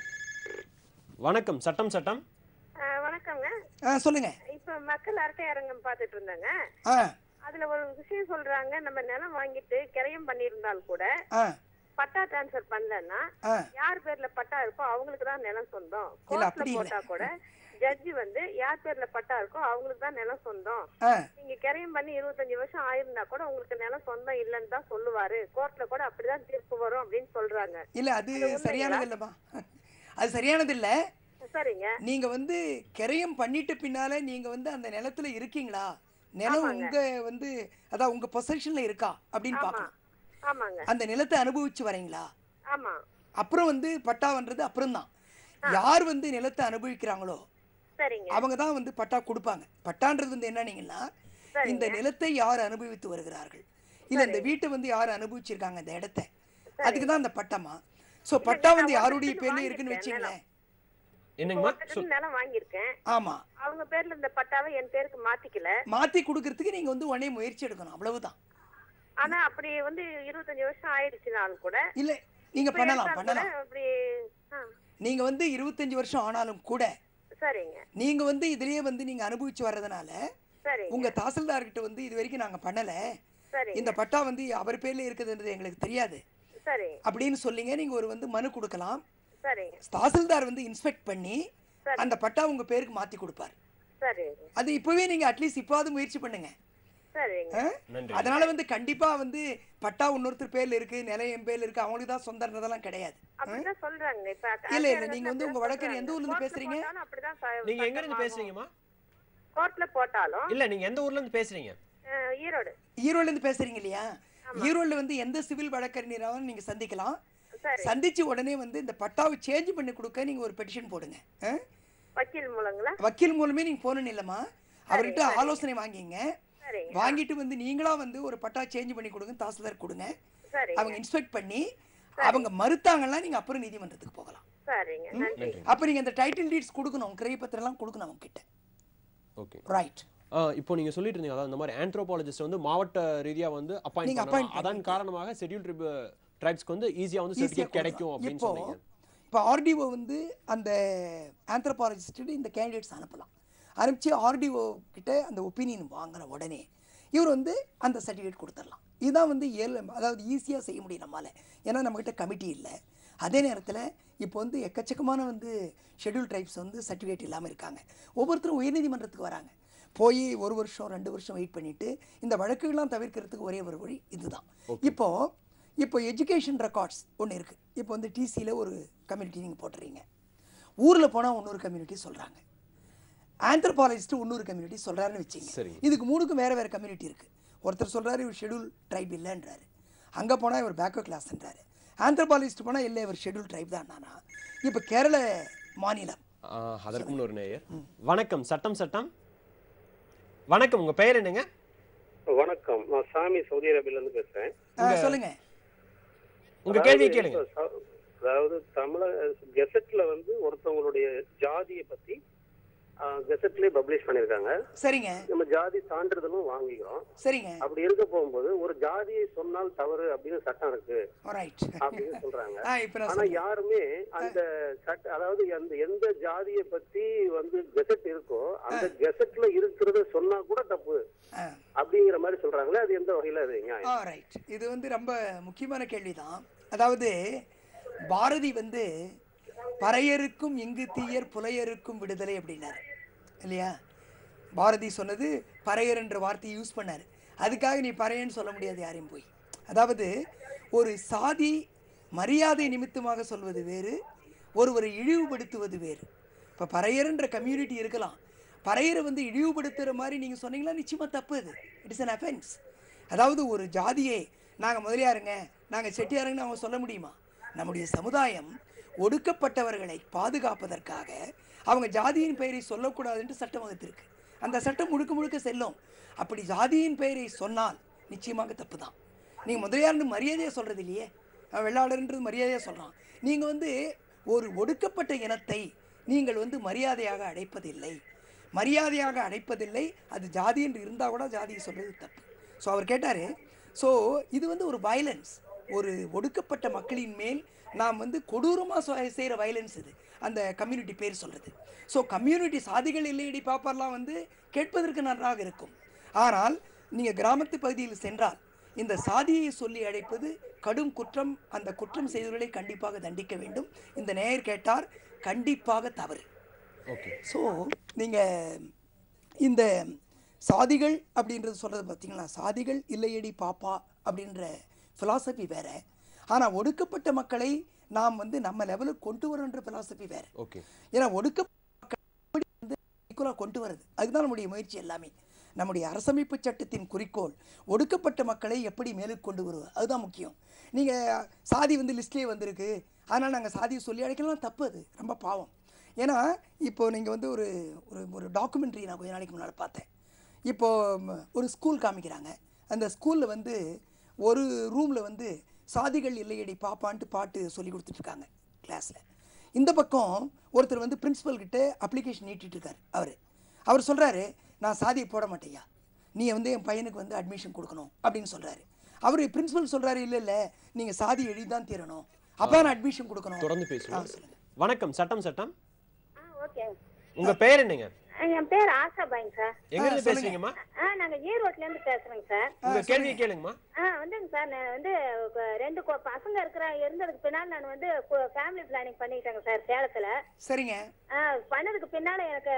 Speaker 1: வணக்கம். சட்டம் சட்டம்
Speaker 6: வணக்கங்க.
Speaker 2: சொல்லுங்க.
Speaker 6: இப்ப மக்கள் அரட்டை அரங்கம் பார்த்துட்டு இருந்தாங்க. அதுல ஒரு விஷயம் சொல்றாங்க, நம்ம நிலம் வாங்கிட்டு கிரையம் பண்ணியிருந்தால் கூட பட்டா டிரான்ஸ்ஃபர் பண்ணலன்னா யார் பேர்ல பட்டா இருக்கோ அவங்களுக்கு தான் நிலம் சொந்தம். கோர்ட்ல போட்டா கூட ஜட்ஜி வந்து யார் பேர்ல பட்டா இருக்கோ அவங்களுக்கு தான் நிலம் சொந்தம். நீங்க கிரையம் பண்ணி 25 வருஷம் ஆயிருந்தா கூட உங்களுக்கு நிலம் சொந்தம் இல்லன்னு தான் சொல்லுவாரு. கோர்ட்ல கூட அப்படிதான் தீர்ப்பு வரும் அப்படின்னு சொல்றாங்க.
Speaker 2: இல்ல அது சரியானது இல்லமா, அது சரியானது இல்ல.
Speaker 6: சரிங்க.
Speaker 2: நீங்க வந்து கிரையம் பண்ணிட்டு பின்னால நீங்க வந்து அந்த நிலத்துல இருக்கீங்களா, நிலம் உங்க வந்து அதான் உங்க பொசஷன்ல இருக்கா அப்படின்னு பாக்கணும்.
Speaker 6: ஆமாங்க.
Speaker 2: அந்த நிலத்தை அனுபவிச்சு வரீங்களா?
Speaker 6: ஆமா.
Speaker 2: அப்புறம் வந்து பட்டாவன்றது அப்புறம் தான். யார் வந்து நிலத்தை அனுபவிக்கிறாங்களோ அவங்க தான் வந்து பட்டா கொடுப்பாங்க. பட்டான்றது வந்து என்னன்னீங்கன்னா, இந்த நிலத்தை யார் அனுபவித்து வருகிறார்கள், இல்ல இந்த வீட்டை வந்து யார் அனுபவிச்சிருக்காங்க இந்த இடத்தை, அதுக்கு தான் அந்த பட்டமா. சோ பட்டா வந்து யாருடைய பேர்ல இருக்குன்னு வச்சுங்களேன்.
Speaker 1: என்னங்கம்மா
Speaker 6: நிலம் வாங்கியிருக்கேன்.
Speaker 2: ஆமா,
Speaker 6: அவங்க பேர்ல இந்த பட்டாவை என் பேருக்கு மாத்திக்கல.
Speaker 2: மாத்தி கொடுக்கறதுக்கு நீங்க வந்து உடனே முயற்சி எடுக்கணும், அவ்வளவுதான்.
Speaker 6: ஆனா அப்படி வந்து 25 வருஷம் ஆயிடுச்சுனாலும் கூட
Speaker 2: இல்ல நீங்க பண்ணலாம். அப்படி நீங்க வந்து 25 வருஷம் ஆனாலும் கூட
Speaker 6: சரிங்க,
Speaker 2: நீங்க வந்து இதுலயே வந்து நீங்க அனுபவிச்சு வர்றதுனால உங்க தாசில்தார் கிட்ட வந்து இது வரைக்கும் நாங்க பண்ணல, இந்த பட்டா வந்து அவர் பேர்ல இருக்குதுன்றது எங்களுக்கு தெரியாது அப்படின்னு சொல்லிங்க நீங்க ஒரு வந்து மனு கொடுக்கலாம். தாசில்தார் வந்து இன்ஸ்பெக்ட் பண்ணி அந்த பட்டா உங்க பேருக்கு மாத்தி கொடுப்பாரு. அது இப்பவே நீங்க அட்லீஸ்ட் இப்பவாவது முயற்சி பண்ணுங்க. அதனால வந்து கண்டிப்பா வந்து பட்டா இன்னொருத்தர் பேர்ல இருக்கு, நிலம் என் பேர்ல இருக்கு, அவங்களுக்கு தான் சொந்தன்றதெல்லாம் கிடையாது. இல்ல இல்ல நீங்க வந்து உங்க வழக்கறிஞர் எந்த ஊர்ல இருந்து பேசுறீங்க?
Speaker 1: நீங்க எங்க இருந்து பேசுறீங்கம்மா?
Speaker 6: கோர்ட்ல போட்டாலும்
Speaker 1: இல்ல நீங்க எந்த ஊர்ல இருந்து பேசுறீங்க?
Speaker 6: ஈரோடு.
Speaker 2: ஈரோட்ல இருந்து பேசுறீங்க இல்லையா? ஈரோட்ல வந்து எந்த சிவில் வழக்கறிஞராலும் நீங்க சந்திக்கலாம். சந்திச்சு உடனே வந்து இந்த பட்டாவை சேஞ்ச் பண்ணி கொடுக்க நீங்க ஒரு பெட்டிஷன் போடுங்க.
Speaker 6: வக்கீல் மூலங்களா?
Speaker 2: வக்கீல் மூலமே நீங்க போகணும் இல்லம்மா, அவர்கிட்ட ஆலோசனை வாங்கிங்க. வாங்கிட்டு வந்து நீங்களா வந்து ஒரு பட்டா சேஞ்ச் பண்ணி கொடுங்க, தாசில்தார் கொடுங்க, அவங்க இன்ஸ்பெக்ட் பண்ணி அவங்க மறுத்தாங்கன்னா நீங்க அப்புறம் நீதிமன்றத்துக்கு போகலாம். அப்ப நீங்க அந்த டைட்டில் டீட்ஸ் கொடுக்கணும், கிரை பத்திரம் எல்லாம் கொடுக்கணும் அவங்க கிட்ட.
Speaker 1: Okay
Speaker 2: right.
Speaker 1: இப்போ நீங்க சொல்லிட்டு இருந்தீங்க, அதாவது இந்த மாதிரி ஆந்த்ரோபாலஜிஸ்ட் வந்து மாவட்ட ரீதியா வந்து அப்பாயிண்ட் பண்ணலாம், அதன் காரணமாக ஷெட்யூல்ட் ட்ரைப்ஸ்க்கு வந்து ஈஸியா வந்து சர்டிஃபிகேட் கிடைக்கும் அப்படின்னு சொன்னீங்க.
Speaker 2: இப்போ ஆர்டிஓ வந்து அந்த ஆந்த்ரோபாலஜிஸ்ட் இந்த கேண்டிடேட்ஸ் அனுப்பலாம். அனுப்பிச்சு ஆர்டிஓ கிட்ட அந்த ஒப்பீனியன் வாங்கின உடனே இவர் வந்து அந்த சர்டிஃபிகேட் கொடுத்துடலாம். இதுதான் வந்து அதாவது ஈஸியாக செய்ய முடியும் நம்மளால். ஏன்னா நம்மக்கிட்ட கமிட்டி இல்லை. அதே நேரத்தில் இப்போ வந்து எக்கச்சக்கமான வந்து ஷெட்யூல் ட்ரைப்ஸ் வந்து சர்டிஃபிகேட் இல்லாமல் இருக்காங்க. ஒவ்வொருத்தரும் உயர்நீதிமன்றத்துக்கு வராங்க. போய் 1 வருஷம் 2 வருஷம் வெயிட் பண்ணிவிட்டு இந்த வழக்குகள்லாம் தவிர்க்கிறதுக்கு ஒரே ஒரு வழி இதுதான். இப்போ எஜுகேஷன் ரெக்கார்ட்ஸ் ஒன்று இருக்குது. இப்போ வந்து டிசியில் ஒரு கம்யூனிட்டி நீங்கள் போட்டுறீங்க, ஊரில் போனால் இன்னொரு கம்யூனிட்டி சொல்கிறாங்க, ஆந்த்ரோபாலஜிஸ்ட்டு இன்னொரு கம்யூனிட்டி சொல்கிறாருன்னு வச்சிங்க. இதுக்கு 3க்கும் வேறு வேறு கம்யூனிட்டி இருக்குது. ஒருத்தர் சொல்கிறாரு இவர் ஷெட்யூல் ட்ரைப் இல்லைன்றாரு, அங்கே போனால் இவர் பேக்வர்ட் கிளாஸ்ன்றாரு, ஆந்த்ரோபாலஜிஸ்ட் போனால் இல்லை இவர் ஷெட்யூல் ட்ரைப் தான். நானா இப்போ கேரள மாநிலம்.
Speaker 1: அதற்கு முன் ஒரு நேயர். வணக்கம் சட்டம் சட்டம். வணக்கம், உங்க பெயர் என்னங்க?
Speaker 5: வணக்கம், நான் சாமி சவுதி அரேபியால இருந்து பேசுறேன்.
Speaker 2: சொல்லுங்க,
Speaker 1: உங்க கேள்வி கேளுங்க.
Speaker 5: அதாவது தமிழக கெசட்ல வந்து ஒருத்தவங்களுடைய ஜாதியை பத்தி கெசட்லயே பப்ளிஷ் பண்ணிருக்காங்க.
Speaker 2: சரிங்க.
Speaker 5: நம்ம ஜாதி சான்றிதழும் வாங்கிக்கிறோம்.
Speaker 2: சரிங்க.
Speaker 5: அப்படி இருக்க போகும்போது ஒரு ஜாதியை சொன்னால் தவறு அப்படின்னு சட்டம் இருக்கு அப்படின்னு சொல்றாங்க. ஆனா யாருமே அந்த அதாவது எந்த ஜாதியை பத்தி வந்து கெசட் இருக்கோ அந்த கெசட்ல இருக்கிறத சொன்னா கூட தப்பு அப்படிங்கிற மாதிரி சொல்றாங்களே, அது எந்த வகையில அது நியாயம்?
Speaker 2: இது வந்து ரொம்ப முக்கியமான கேள்விதான். அதாவது பாரதி வந்து பறையருக்கும் இங்கு தீயர் புலையருக்கும் விடுதலை அப்படின்னாரு இல்லையா? பாரதி சொன்னது பறையர் என்ற வார்த்தையை யூஸ் பண்ணார். அதுக்காக நீ பறையன்னு சொல்ல முடியாது யாரையும் போய். அதாவது ஒரு சாதி மரியாதை நிமித்தமாக சொல்வது வேறு, ஒருவரை இழிவுபடுத்துவது வேறு. இப்போ பறையர்ன்ற கம்யூனிட்டி இருக்கலாம், பறையரை வந்து இழிவுபடுத்துகிற மாதிரி நீங்கள் சொன்னீங்களா நிச்சயமாக தப்பு. அது இட்ஸ் அன் அஃபென்ஸ். அதாவது ஒரு ஜாதியை நாங்கள் முதலியாருங்க நாங்கள் செட்டியாருங்கன்னு அவங்க சொல்ல முடியுமா? நம்முடைய சமுதாயம் ஒடுக்கப்பட்டவர்களை பாதுகாப்பதற்காக அவங்க ஜாதியின் பெயரை சொல்லக்கூடாதுன்னு சட்டம் வகுத்திருக்கு. அந்த சட்டம் முழுக்க முழுக்க செல்லும். அப்படி ஜாதியின் பெயரை சொன்னால் நிச்சயமாக தப்பு தான். நீங்கள் முதலியார்னு மரியாதையாக சொல்கிறது இல்லையே, வெள்ளாளர்ன்றது மரியாதையாக சொல்கிறான். நீங்கள் வந்து ஒரு ஒடுக்கப்பட்ட இனத்தை நீங்கள் வந்து மரியாதையாக அழைப்பதில்லை, அது ஜாதி என்று இருந்தால் கூட ஜாதியை சொல்கிறது தப்பு. ஸோ அவர் கேட்டார். ஸோ இது வந்து ஒரு வயலன்ஸ், ஒரு ஒடுக்கப்பட்ட மக்களின் மேல் நாம் வந்து கொடூரமாக செய்கிற வயலன்ஸ் இது, அந்த கம்யூனிட்டி பேர் சொல்கிறது. ஸோ கம்யூனிட்டி சாதிகள் இல்லையடி பாப்பாரெலாம் வந்து கேட்பதற்கு நன்றாக இருக்கும். ஆனால் நீங்கள் கிராமத்து பகுதியில் சென்றால் இந்த சாதியை சொல்லி அழைப்பது கடும் குற்றம். அந்த குற்றம் செய்தவர்களை கண்டிப்பாக தண்டிக்க வேண்டும். இந்த நேயர் கேட்டார், கண்டிப்பாக தவறு.
Speaker 1: ஓகே.
Speaker 2: ஸோ நீங்கள் இந்த சாதிகள் அப்படின்றது சொல்கிறது பார்த்தீங்களா, சாதிகள் இல்லையடி பாப்பா அப்படின்ற ஃபிலாசபி வேறு. ஆனால் ஒடுக்கப்பட்ட மக்களை நாம் வந்து நம்ம லெவலுக்கு கொண்டு வரன்ற ஃபிலாசபி வேறு.
Speaker 1: ஓகே.
Speaker 2: ஏன்னா ஒடுக்கப்பட்ட மக்களை வந்து ஈக்குவலாக கொண்டு வருது, அதுதான் நம்முடைய முயற்சி எல்லாமே. நம்முடைய அரசமைப்பு சட்டத்தின் குறிக்கோள் ஒடுக்கப்பட்ட மக்களை எப்படி மேலுக்கு கொண்டு வருவது, அதுதான் முக்கியம். நீங்கள் சாதி வந்து லிஸ்ட்லேயே வந்திருக்கு, அதனால் நாங்கள் சாதியை சொல்லி அழைக்கலாம், தப்பு. அது ரொம்ப பாவம். ஏன்னா இப்போது நீங்கள் வந்து ஒரு ஒரு டாக்குமெண்ட்ரி நான் கொஞ்ச நாளைக்கு முன்னால் பார்த்தேன். இப்போது ஒரு ஸ்கூல் காமிக்கிறாங்க. அந்த ஸ்கூலில் வந்து ஒரு ரூமில் வந்து சாதிகள் இல்லையடி பாப்பான்ட்டு பாட்டு சொல்லி கொடுத்துட்ருக்காங்க கிளாஸில். இந்த பக்கம் ஒருத்தர் வந்து பிரின்ஸிபல்கிட்ட அப்ளிகேஷன் நீட்டிகிட்ருக்கார். அவர் சொல்கிறாரு, நான் சாதியை போட மாட்டேயா, நீ வந்து என் பையனுக்கு வந்து அட்மிஷன் கொடுக்கணும் அப்படின்னு சொல்கிறாரு. அவர் பிரின்ஸிபல் சொல்கிறாரு, இல்லை நீங்கள் சாதி எழுதி தான் தீரணும், அப்போ நான் அட்மிஷன் கொடுக்கணும்.
Speaker 1: தொடர்ந்து பேசுவோம். வணக்கம் சட்டம் சட்டம்.
Speaker 7: ஓகே.
Speaker 1: உங்க பேர் என்னங்க?
Speaker 7: என் பேர் ஆஷாபாய்ங்க சார்.
Speaker 1: எங்க இருந்து பேசுறீங்கம்மா?
Speaker 7: நாங்க ஈரோட்ல இருந்து பேசுறேங்க சார்.
Speaker 1: உங்க கேள்வியை கேளுங்கம்மா.
Speaker 7: வந்துங்க சார், நான் வந்து 2 பசங்க இருந்ததுக்கு பின்னால் நான் வந்து ஃபேமிலி பிளானிங் பண்ணிட்டேங்க சார் சேலத்துல.
Speaker 2: சரிங்க.
Speaker 7: பண்ணதுக்கு பின்னால எனக்கு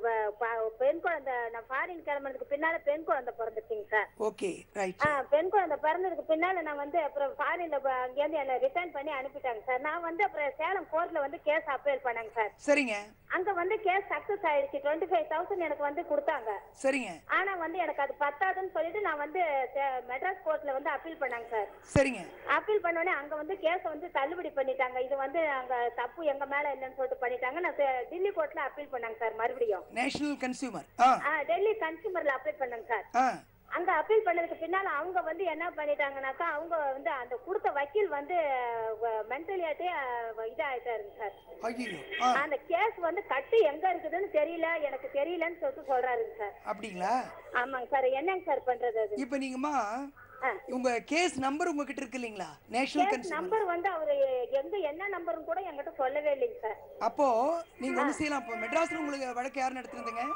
Speaker 7: பெண் குழந்தை, நான் ஃபாரின் கிளம்புறதுக்கு பின்னால பெண் குழந்தை பிறந்துச்சுங்க சார்.
Speaker 2: Okay, right.
Speaker 7: பெண் குழந்தை பிறந்ததுக்கு பின்னால நான் வந்து அப்புறம் ஃபாரின்ல அங்கேருந்து என்ன ரிட்டர்ன் பண்ணி அனுப்பிட்டாங்க சார். நான் வந்து அப்புறம் சேலம் கோர்ட்ல வந்து கேஸ் அப்பீல் பண்ணாங்க சார்.
Speaker 2: சரிங்க.
Speaker 7: அங்க வந்து கேஸ் சக்சஸ் ஆயிடுச்சு. 25,000 எனக்கு வந்து கொடுத்தாங்க.
Speaker 2: சரிங்க.
Speaker 7: ஆனா வந்து எனக்கு அது பத்தாதுன்னு சொல்லிட்டு நான் வந்து மெட்ராஸ் கோர்ட்ல வந்து அப்பீல் பண்ணாங்க சார்.
Speaker 2: சரிங்க.
Speaker 7: அப்பீல் பண்ணோடனே அங்க வந்து கேஸ வந்து தள்ளுபடி பண்ணிட்டாங்க. இது வந்து அங்க தப்பு எங்க மேல இல்லைன்னு சொல்லிட்டு பண்ணிட்டாங்க. நான் டெல்லி கோர்ட்ல அப்பீல் பண்ணாங்க சார். மறுபடியும்
Speaker 2: நேஷனல் கன்சியூமர்
Speaker 7: டெல்லி கன்சியூமர்ல அப்பீல் பண்ணாங்க சார். அங்க அப்பீல் பண்ணதுக்கு பின்னால அவங்க வந்து என்ன பண்ணிட்டாங்கன்னாக்கா, அவங்க வந்து அந்த கொடுத்த வக்கீல் வந்து மென்டலியாட்டே இதாயிட்டாருங்க சார். அந்த கேஸ் வந்து கட்டு எங்க இருக்குதுன்னு தெரியல, எனக்கு தெரியலன்னு சொல்லிட்டு சொல்றாருங்க சார்.
Speaker 2: அப்படிங்களா?
Speaker 7: ஆமாங்க சார். என்னங்க சார் பண்றது? அது
Speaker 2: இப்ப நீங்கம்மா உங்க கேஸ் நம்பர் உங்ககிட்ட இருக்கு இல்லீங்களா? நேஷனல் கன்சியூமர்
Speaker 7: நம்பர் வந்து அவரு எங்க என்ன நம்பர்னு கூட என்கிட்ட சொல்லவே இல்லைங்க சார்.
Speaker 2: அப்போ நீங்க என்ன செய்யலாம், இப்போ மெட்ராஸ்ல உங்களுக்கு வழக்கு யார் நடத்துறீங்க?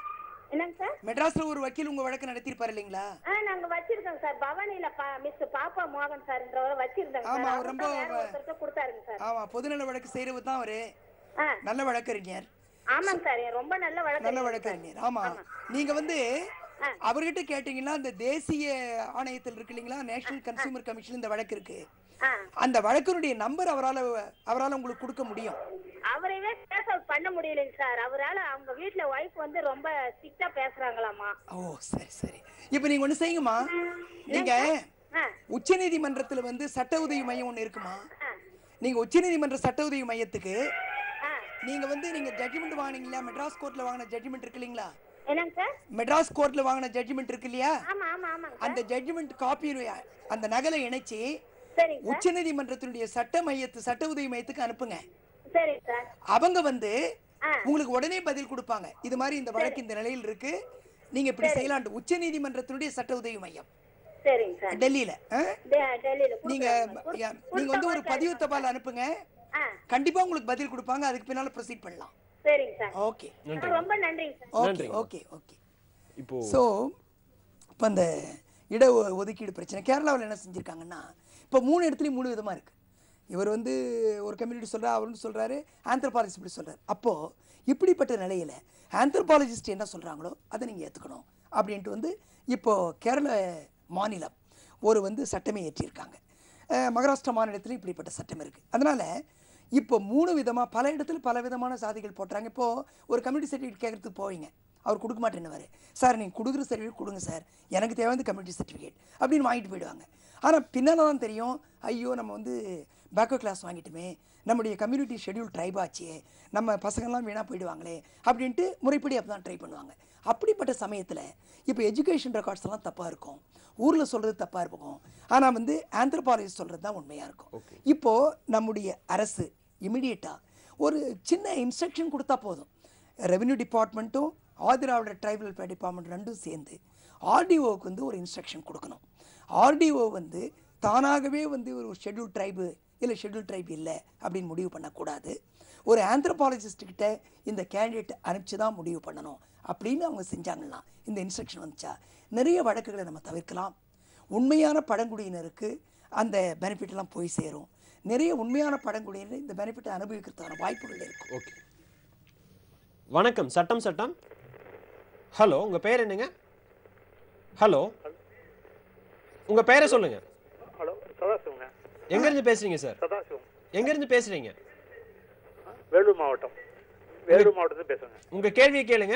Speaker 7: என்னங்க சார்?
Speaker 2: மெட்ராஸ்ல ஒரு வக்கீல் உங்க வழக்கு நடத்திருப்பாரு இல்லீங்களா?
Speaker 7: நாங்க வச்சிருக்கோம் சார். பவானில மிஸ் பாப்பா மோகன் சார்ன்றவரை வச்சிருந்தாங்க.
Speaker 2: ஆமா, அவர் ரொம்ப
Speaker 7: கொடுத்தாருங்க சார்.
Speaker 2: ஆமா, பொதுநல வழக்கு செய்யறவர் தான் அவரு. நல்ல வழக்கறிஞர்.
Speaker 7: ஆமாங்க சார், ரொம்ப நல்ல
Speaker 2: வழக்கறிஞர். ஆமா, நீங்க வந்து அவர்கிட்ட கேட்டீங்கன்னா அந்த தேசிய ஆணையத்தில் இருக்கு இல்லீங்களா, நேஷனல் கன்சியூமர் கமிஷன், இந்த வழக்கு இருக்கு, அந்த வழக்கினுடைய நம்பர் அவரால உங்களுக்கு கொடுக்க முடியும்.
Speaker 7: அவரையே கேஸ் அவுட் பண்ண முடியலைங்க சார். அவரால அவங்க வீட்ல வைஃப் வந்து ரொம்ப ஸ்ட்ரிக்ட்டா பேசுறாங்களாமா.
Speaker 2: ஓ சரி சரி. இப்போ நீங்க ஒண்ணு செய்யுங்கம்மா, நீங்க உச்சநீதிமன்றத்துல வந்து சட்ட உதவி மையம் ஒண்ணு இருக்குமா, நீங்க உச்சநீதிமன்ற சட்ட உதவி மையத்துக்கு நீங்க வந்து நீங்க ஜட்ஜ்மெண்ட் வாங்குனீங்களா, மெட்ராஸ் கோர்ட்ல வாங்கின ஜட்ஜ்மெண்ட் இருக்கு இல்லீங்களா?
Speaker 7: என்னங்க சார்?
Speaker 2: மெட்ராஸ் கோர்ட்ல வாங்கின ஜட்ஜ்மெண்ட் இருக்கு இல்லையா?
Speaker 7: ஆமா ஆமா ஆமா.
Speaker 2: அந்த ஜட்ஜ்மெண்ட் காப்பி அந்த நகலை இணைச்சி உச்சநீதிமன்றத்தினுடைய சட்ட உதவி மையத்துக்கு அனுப்புங்க.
Speaker 7: சரி சார்.
Speaker 2: அவங்க வந்து உங்களுக்கு உடனே பதில் கொடுப்பாங்க. இது மாதிரி இந்த வழக்கு இந்த நிலையில் இருக்கு, நீங்க இப்படி செய்யலாம். உச்சநீதிமன்றத்தினுடைய சட்ட உதவி மையம்
Speaker 7: சரிங்க சார், டெல்லியில.
Speaker 2: நீங்க வந்து ஒரு பதிவு தபால் அனுப்புங்க, கண்டிப்பா உங்களுக்கு பதில் கொடுப்பாங்க. அதுக்கு பின்னால ப்ரோசீட் பண்ணலாம்.
Speaker 7: சரிங்க சார்.
Speaker 2: ஓகே,
Speaker 7: ரொம்ப நன்றிங்க சார்.
Speaker 2: Okay okay okay. இப்போ இப்போ அந்த இட ஒதுக்கீடு பிரச்சனை கேரளாவில் என்ன செஞ்சிருக்காங்கன்னா, இப்போ 3 இடத்துலையும் 3 விதமா இருக்கு. இவர் வந்து ஒரு கம்யூனிட்டி சொல்றாரு, அவருன்னு சொல்றாரு, ஆந்த்ரோபாலஜிஸ்ட் இப்படி சொல்றாரு. அப்போ இப்படிப்பட்ட நிலையில ஆந்த்ரோபாலஜிஸ்ட் என்ன சொல்றாங்களோ அதை நீங்க ஏத்துக்கணும் அப்படின்ட்டு வந்து இப்போ கேரள மாநிலம் ஒரு வந்து சட்டமே ஏற்றியிருக்காங்க. மகாராஷ்டிரா மாநிலத்தில் இப்படிப்பட்ட சட்டம் இருக்கு. அதனால இப்போ 3 விதமா பல இடத்துல பல விதமான சாதிகள் போட்டுறாங்க. இப்போ ஒரு கம்யூனிட்டி சர்டிஃபிகேட் கேட்கறதுக்கு போவீங்க, அவர் கொடுக்க மாட்டேன்னு, சார் நீங்கள் கொடுக்குற சர்டிஃபிகேட் கொடுங்க சார், எனக்கு தேவையான கம்யூனிட்டி சர்டிஃபிகேட் அப்படின்னு வாங்கிட்டு போயிடுவாங்க. ஆனால் பின்னால் தான் தெரியும், ஐயோ நம்ம வந்து பேக்வர்ட் கிளாஸ் வாங்கிட்டுமே, நம்முடைய கம்யூனிட்டி ஷெட்யூல் ட்ரைப் ஆச்சே, நம்ம பசங்கள்லாம் வீணாக போயிடுவாங்களே அப்படின்ட்டு முறைப்படி அப்போ தான் ட்ரை பண்ணுவாங்க. அப்படிப்பட்ட சமயத்தில் இப்போ எஜுகேஷன் ரெக்கார்ட்ஸ் எல்லாம் தப்பாக இருக்கும், ஊரில் சொல்கிறது தப்பாக இருக்கும், ஆனால் வந்து ஆந்த்ரோபாலஜிஸ்ட் சொல்கிறது தான் உண்மையாக இருக்கும். இப்போது நம்முடைய அரசு இமிடியேட்டாக ஒரு சின்ன இன்ஸ்ட்ரக்ஷன் கொடுத்தா போதும், ரெவென்யூ டிபார்ட்மெண்ட்டும் ஆதிராவிடர் ட்ரைபல் டிபார்ட்மெண்ட் ரெண்டும் சேர்ந்து ஆர்டிஓவுக்கு வந்து ஒரு இன்ஸ்ட்ரக்ஷன் கொடுக்கணும். ஆர்டிஓ வந்து தானாகவே வந்து ஒரு ஷெட்யூல் ட்ரைபு இல்லை ஷெட்யூல் ட்ரைப் இல்லை அப்படின்னு முடிவு பண்ணக்கூடாது. ஒரு ஆந்த்ரோபாலஜிஸ்ட்கிட்ட இந்த கேண்டிடேட் அனுப்பிச்சு தான் முடிவு பண்ணணும் அப்படின்னு அவங்க செஞ்சாங்கன்னா, இந்த இன்ஸ்ட்ரக்ஷன் வந்துச்சா, நிறைய வழக்குகளை நம்ம தவிர்க்கலாம். உண்மையான பழங்குடியினருக்கு அந்த பெனிஃபிட்லாம் போய் சேரும். நிறைய உண்மையான பழங்குடியினர் இந்த பெனிஃபிட்டை அனுபவிக்கிறதுக்கான வாய்ப்புகள் இருக்கும்.
Speaker 1: ஓகே, வணக்கம். சட்டம் சட்டம். ஹலோ, உங்க பேர் என்னங்க? ஹலோ, உங்க பேரை சொல்லுங்க.
Speaker 5: ஹலோ, சதாசிவங்க.
Speaker 1: எங்க இருந்து பேசுறீங்க சார்?
Speaker 5: சதாசிவம்.
Speaker 1: எங்க இருந்து பேசுறீங்க?
Speaker 5: வேலூர் மாவட்டம். வேலூர் மாவட்டத்துல பேசுறேங்க.
Speaker 1: உங்க கேள்வியை கேளுங்க.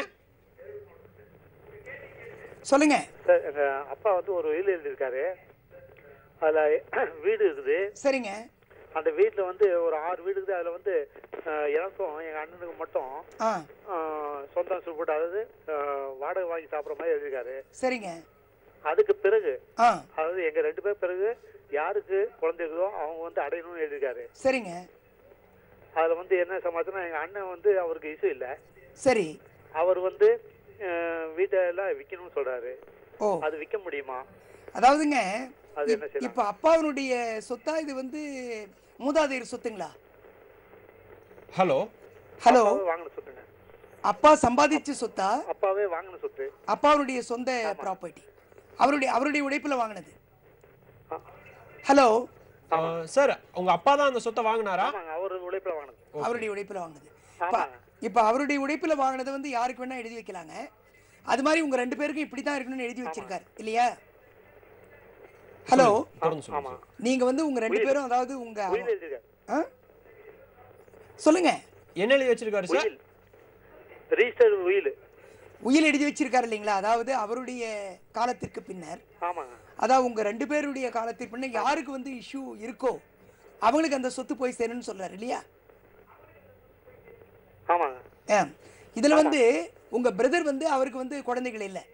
Speaker 2: சொல்லுங்க
Speaker 5: சார். எங்க அப்பா வந்து ஒரு வீடு எழுதியிருக்காரு, அதுல வீடு இருக்குது.
Speaker 2: சரிங்க.
Speaker 5: அந்த வீட்டுல வந்து ஒரு 6 வீடு இருக்குது. அதுல வந்து எனக்கும் எங்க அண்ணனுக்கு மட்டும் சொந்தம் சுப்பிட்டு, அதாவது வாடகை வாங்கி சாப்பிட்ற மாதிரி எழுதியிருக்காரு.
Speaker 2: சரிங்க.
Speaker 5: அதுக்கு பிறகு அதாவது எங்க 2 பேர் பிறகு யாருக்கு குழந்தை இருக்குதோ அவங்க வந்து அடையணும்னு எழுதியிருக்காரு.
Speaker 2: சரிங்க.
Speaker 5: அதுல வந்து என்ன சமாச்சாரம், எங்க அண்ணன் வந்து அவருக்கு இஷ்யூ இல்ல.
Speaker 2: சரி.
Speaker 5: அவர் வந்து வீட்டெல்லாம் விற்கணும்னு சொல்றாரு. அது விற்க முடியுமா?
Speaker 2: அதாவதுங்க, இப்ப அப்பாவுடைய சொத்தா இது வந்து மூதாதையர் சொத்துங்களா?
Speaker 1: ஹலோ
Speaker 2: ஹலோ,
Speaker 5: வாங்கின சொத்துங்க.
Speaker 2: அப்பா சம்பாதிச்ச சொத்தா?
Speaker 5: அப்பாவே வாங்கின சொத்து.
Speaker 2: அப்பாவுடைய சொந்த ப்ராப்பர்ட்டி, அவருடைய உழைப்புல வாங்கினது. ஹலோ
Speaker 1: சார், உங்க அப்பா தான் அந்த சொத்தை வாங்கினாரா?
Speaker 5: அவருடைய உழைப்புல வாங்கினது.
Speaker 2: அவருடைய உழைப்புல வாங்கினது. இப்ப அவருடைய உழைப்புல வாங்கினது வந்து யாருக்கு வேணா எழுதி வைக்கலாங்க. அது மாதிரி உங்க 2 பேருக்கும் இப்படிதான் இருக்கணும்னு எழுதி வச்சிருக்காரு இல்லையா? ஹலோ, நீங்க வந்து உங்க 2 பேரும், அதாவது உங்க சொல்லுங்க,
Speaker 1: என்ன எழுதி வச்சிருக்காரு சார்?
Speaker 5: ரெஜிஸ்டர்ட் உயில்
Speaker 2: எழுதி வச்சிருக்காரு இல்லீங்களா? அதாவது அவருடைய காலத்திற்கு பின்னர், அதாவது உங்க 2 பேருடைய காலத்திற்கு பின்னர் யாருக்கு வந்து இஷ்யூ இருக்கோ அவங்களுக்கு அந்த சொத்து போய் சேரணும்னு சொல்றாரு இல்லையா? இதுல வந்து உங்க பிரதர் வந்து அவருக்கு வந்து குழந்தைகள் இல்ல.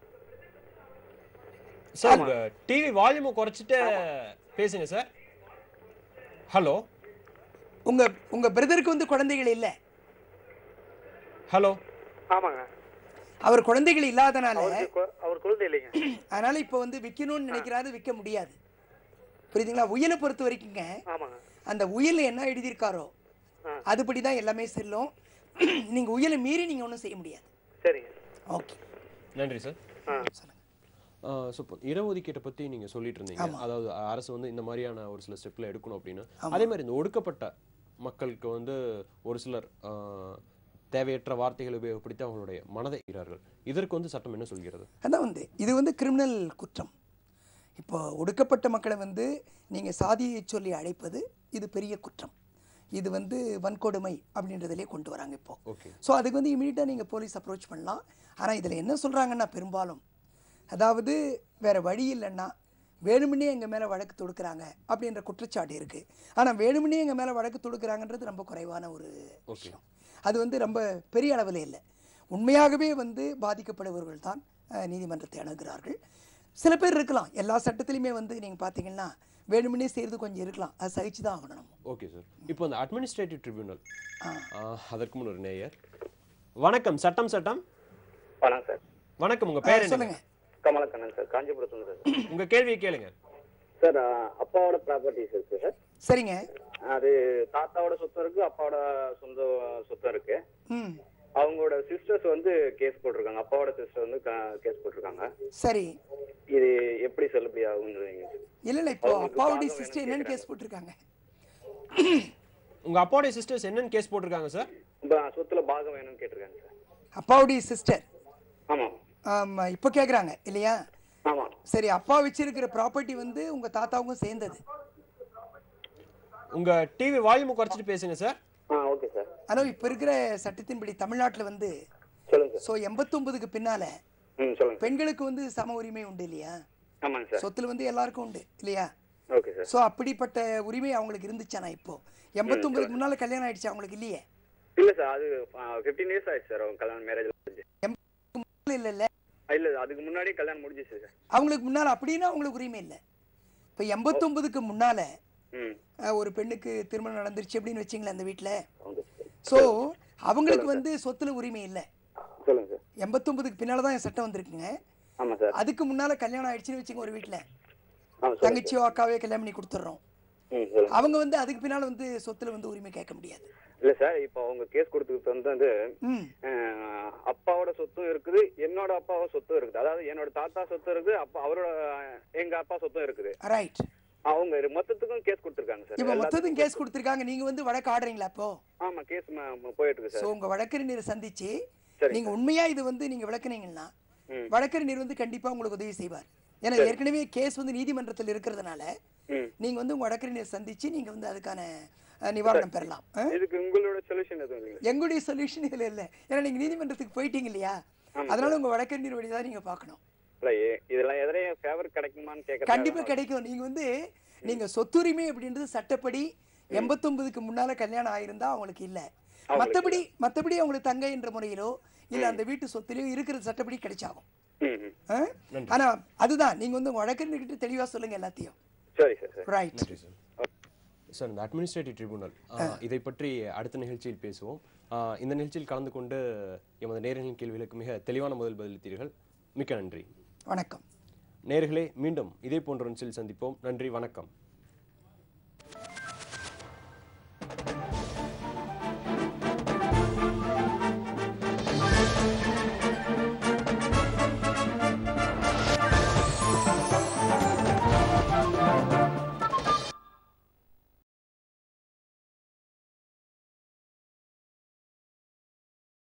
Speaker 1: சார், உங்க டிவி வால்யூமை குறைச்சிட்டு பேசுங்க சார். ஹலோ,
Speaker 2: உங்க பிரதருக்கு வந்து குழந்தைகள் இல்ல.
Speaker 1: ஹலோ.
Speaker 5: ஆமாங்க.
Speaker 2: அவர் குழந்தைகள் இல்லாதனால
Speaker 5: அவர் குழந்தை இல்லைங்க.
Speaker 2: அதனால இப்ப வந்து விக்கணும்னு நினைக்கிறாரு, விற்க முடியாது. புரியுதுங்களா? உயிலை பொறுத்த வரைக்குங்க, அந்த உயில என்ன எழுதியிருக்காரோ அதுபடிதான் எல்லாமே செல்லும். நீங்க உயிலை மீறி நீங்க ஒன்றும் செய்ய முடியாது.
Speaker 5: சரிங்க.
Speaker 2: ஓகே.
Speaker 1: நன்றி சார். இடஒதுக்கீட்டை பத்தி நீங்க சொல்லிட்டு இருந்தீங்க. அதாவது அரசு வந்து இந்த மாதிரியான ஒரு சில ஸ்டெப்ல எடுக்கணும் அப்படின்னு. அதே மாதிரி இந்த ஒடுக்கப்பட்ட மக்களுக்கு வந்து ஒரு சிலர் தேவையற்ற வார்த்தைகளை உபயோகப்படுத்தி அவங்களுடைய மனதை ஈரார்கள். இதற்கு வந்து சட்டம் என்ன சொல்கிறது?
Speaker 2: அதான் வந்து இது வந்து கிரிமினல் குற்றம். இப்போ ஒடுக்கப்பட்ட மக்களை வந்து நீங்க சாதியை சொல்லி அழைப்பது இது பெரிய குற்றம். இது வந்து வன்கொடுமை அப்படின்றதுலே கொண்டு வராங்க இப்போ. ஸோ அதுக்கு வந்து இமீடியட்டாக நீங்கள் போலீஸ் அப்ரோச் பண்ணலாம். ஆனால் இதில் என்ன சொல்கிறாங்கன்னா பெரும்பாலும் அதாவது வேறு வழி இல்லைன்னா வேணுமுன்னே எங்கள் மேலே வழக்கு தொடுக்கிறாங்க அப்படின்ற குற்றச்சாட்டு இருக்குது. ஆனால் வேணுமுன்னே எங்கள் மேலே வழக்கு தொடுக்கிறாங்கன்றது ரொம்ப குறைவான ஒரு விஷயம். அது வந்து ரொம்ப பெரிய அளவில் இல்லை. உண்மையாகவே வந்து பாதிக்கப்படுபவர்கள் தான் நீதிமன்றத்தை அணுகிறார்கள். சில பேர் இருக்கலாம், எல்லா சட்டத்திலையுமே வந்து நீங்கள் பார்த்தீங்கன்னா வேணுமுன்னே செய்கிறது கொஞ்சம் இருக்கலாம், அது சகிச்சு தான் ஆகணும்.
Speaker 1: Okay sir. இப்போ அந்த அட்மினிஸ்ட்ரேட்டிவ் ட்ரிபியூனல், அதற்கு முன் ஒரு நேயர். வணக்கம். சட்டம் சட்டம்.
Speaker 8: வணக்கம் சார்.
Speaker 1: வணக்கம். உங்க பேர் என்ன?
Speaker 2: சொல்லுங்க.
Speaker 8: கமலக்கண்ணன் சார், காஞ்சிபுரத்துல சார்.
Speaker 1: உங்க கேள்வியை கேளுங்க
Speaker 8: சார். அப்பாவோட ப்ராப்பர்ட்டிஸ் இருக்கு சார்.
Speaker 2: சரிங்க.
Speaker 8: அது தாத்தாவோட சொத்து இருக்கு, அப்பாவோட சொந்த சொத்து இருக்கு. அவங்களோட சிஸ்டர்ஸ் வந்து கேஸ் போட்டிருக்காங்க, அப்பாவோட சிஸ்டர் வந்து கேஸ் போட்டிருக்காங்க.
Speaker 2: சரி,
Speaker 8: இது எப்படி செல்லுபடி ஆகும்?
Speaker 2: இல்ல இப்போ அப்பாவோட சிஸ்டர் என்னன்னு கேஸ் போட்டிருக்காங்க?
Speaker 1: உங்க அப்பாவோட சிஸ்டர்ஸ் என்னன்னு கேஸ் போட்டிருக்காங்க சார்?
Speaker 8: சொத்துல பாகம் வேணும்னு கேட்டிருக்காங்க சார்.
Speaker 2: அப்பாவோட சிஸ்டர்?
Speaker 8: ஆமா.
Speaker 2: ஆமா, இப்போ கேக்குறாங்க இல்லையா?
Speaker 8: ஆமா.
Speaker 2: சரி, அப்பா வச்சிருக்கிற ப்ராப்பர்ட்டி வந்து உங்க தாத்தாவுக்கும் சேர்ந்தது.
Speaker 1: உங்க டிவி வால்யூம் குறைச்சிட்டு பேசுங்க சார்.
Speaker 8: Okay sir.
Speaker 2: ஆனா இப்ப இருக்கிற சட்டத்தின்படி தமிழ்நாட்டுல வந்து சோ 89க்கு பின்னால பெண்களுக்கு வந்து சம உரிமை உண்டு இல்லையா?
Speaker 8: ஆமாங்க சார்.
Speaker 2: சொத்துல வந்து எல்லாருக்கும் உண்டு இல்லையா?
Speaker 8: Okay sir.
Speaker 2: சோ அப்படிப்பட்ட உரிமை அவங்களுக்கு இருந்துச்சானா? இப்போ 89க்கு முன்னால கல்யாணம் ஆயிடுச்சு அவங்களுக்கு இல்லையே?
Speaker 8: இல்ல சார், அது 15 இயர்ஸ் ஆயிடுச்சு சார் அவங்க கல்யாணம் மேரேஜ்.
Speaker 2: இல்ல இல்ல
Speaker 8: இல்ல, அதுக்கு முன்னாடி கல்யாணம் முடிஞ்சிச்சு சார்.
Speaker 2: அவங்களுக்கு முன்னால அப்படின்னா அவங்களுக்கு உரிமை இல்ல. இப்ப 89க்கு முன்னால ஒரு பெண்ணுக்கு திருமணம் நடந்துருச்சு அப்படின்னு வச்சிங்களேன் அந்த வீட்டுல, சோ அவங்களுக்கு வந்து சொத்துல உரிமை இல்ல. 89க்கு பின்னாலதான் சட்டம் வந்திருக்குங்க. அதுக்கு முன்னால கல்யாணம் ஆயிடுச்சுன்னு வச்சுங்க ஒரு வீட்டுல, தங்கச்சியோ அக்காவே கல்யாணம் பண்ணி கொடுத்துடுறோம், அவங்க வந்து அதுக்கு பின்னால வந்து சொத்துல வந்து உரிமை கேட்க முடியாது.
Speaker 8: இல்ல சார், இப்போ அவங்க கேஸ் கொடுத்தது வந்து அப்பாவோட சொத்தும் இருக்குது, என்னோட அப்பாவோட சொத்தும் இருக்குது. அதாவது என்னோட தாத்தா சொத்து இருக்குது, அப்பா அவரோட எங்க அப்பா சொத்தும் இருக்குது.
Speaker 2: ரைட்.
Speaker 8: அவங்க மொத்தத்துக்கும் கேஸ் கொடுத்திருக்காங்க சார்.
Speaker 2: இப்போ மொத்தத்துக்கும் கேஸ் கொடுத்திருக்காங்க. நீங்க வந்து வழக்கு ஆடுறீங்களா இப்போ?
Speaker 8: ஆமா, கேஸ் போயிட்டு இருக்கு சார்.
Speaker 2: சோ உங்க வழக்கறிஞரை சந்திச்சு நீங்க உண்மையா இது வந்து நீங்க விளக்குனீங்கன்னா வழக்கறிஞர் வந்து கண்டிப்பா உங்களுக்கு உதவி செய்வார். ஏன்னா ஏற்கனவே கேஸ் வந்து நீதிமன்றத்தில் இருக்கிறதுனால நீங்க வந்து உங்க வழக்கறிஞரை சந்திச்சு நீங்க வந்து அதுக்கான நிவாரணம் பெறலாம்.
Speaker 8: இதுக்கு உங்களோட சொல்யூஷன் எதுவும் இல்ல?
Speaker 2: எங்களுடைய சொல்யூஷன் இதுல இல்ல. ஏன்னா நீங்க நீதிமன்றத்துக்கு போயிட்டீங்க இல்லையா, அதனால உங்க வழக்கறிஞர் வழிதான் நீங்க பார்க்கணும்.
Speaker 8: இதெல்லாம் எதிரையும் ஃபேவர் கிடைக்குமான்னு கேக்குறேன்.
Speaker 2: கண்டிப்பா கிடைக்கும். நீங்க வந்து நீங்க சொத்துரிமை அப்படின்றது சட்டப்படி 89க்கு முன்னால கல்யாணம் ஆயிருந்தா அவங்களுக்கு இல்ல. மத்தபடி அவங்களுக்கு தங்கை என்ற முறையிலோ இல்ல அந்த வீட்டு சொத்துலயோ இருக்கிற சட்டப்படி கிடைச்சாகும். ஆனா அதுதான் நீங்க வந்து வழக்கறிஞர்கிட்ட தெளிவா சொல்லுங்க எல்லாத்தையும்.
Speaker 8: சரி சார்.
Speaker 2: Right
Speaker 1: sir. இந்த அட்மினிஸ்ட்ரேட்டிவ் ட்ரிபியூனல் இதை பற்றி அடுத்த நிகழ்ச்சியில் பேசுவோம். இந்த நிகழ்ச்சியில் கலந்து கொண்டு எமது நேயர்களின் கேள்விகளுக்கு மிக தெளிவான பதிலளித்தீர்கள். மிக்க நன்றி.
Speaker 2: வணக்கம்.
Speaker 1: நேயர்களே, மீண்டும் இதே போன்ற நிகழ்ச்சியில் சந்திப்போம். நன்றி, வணக்கம்.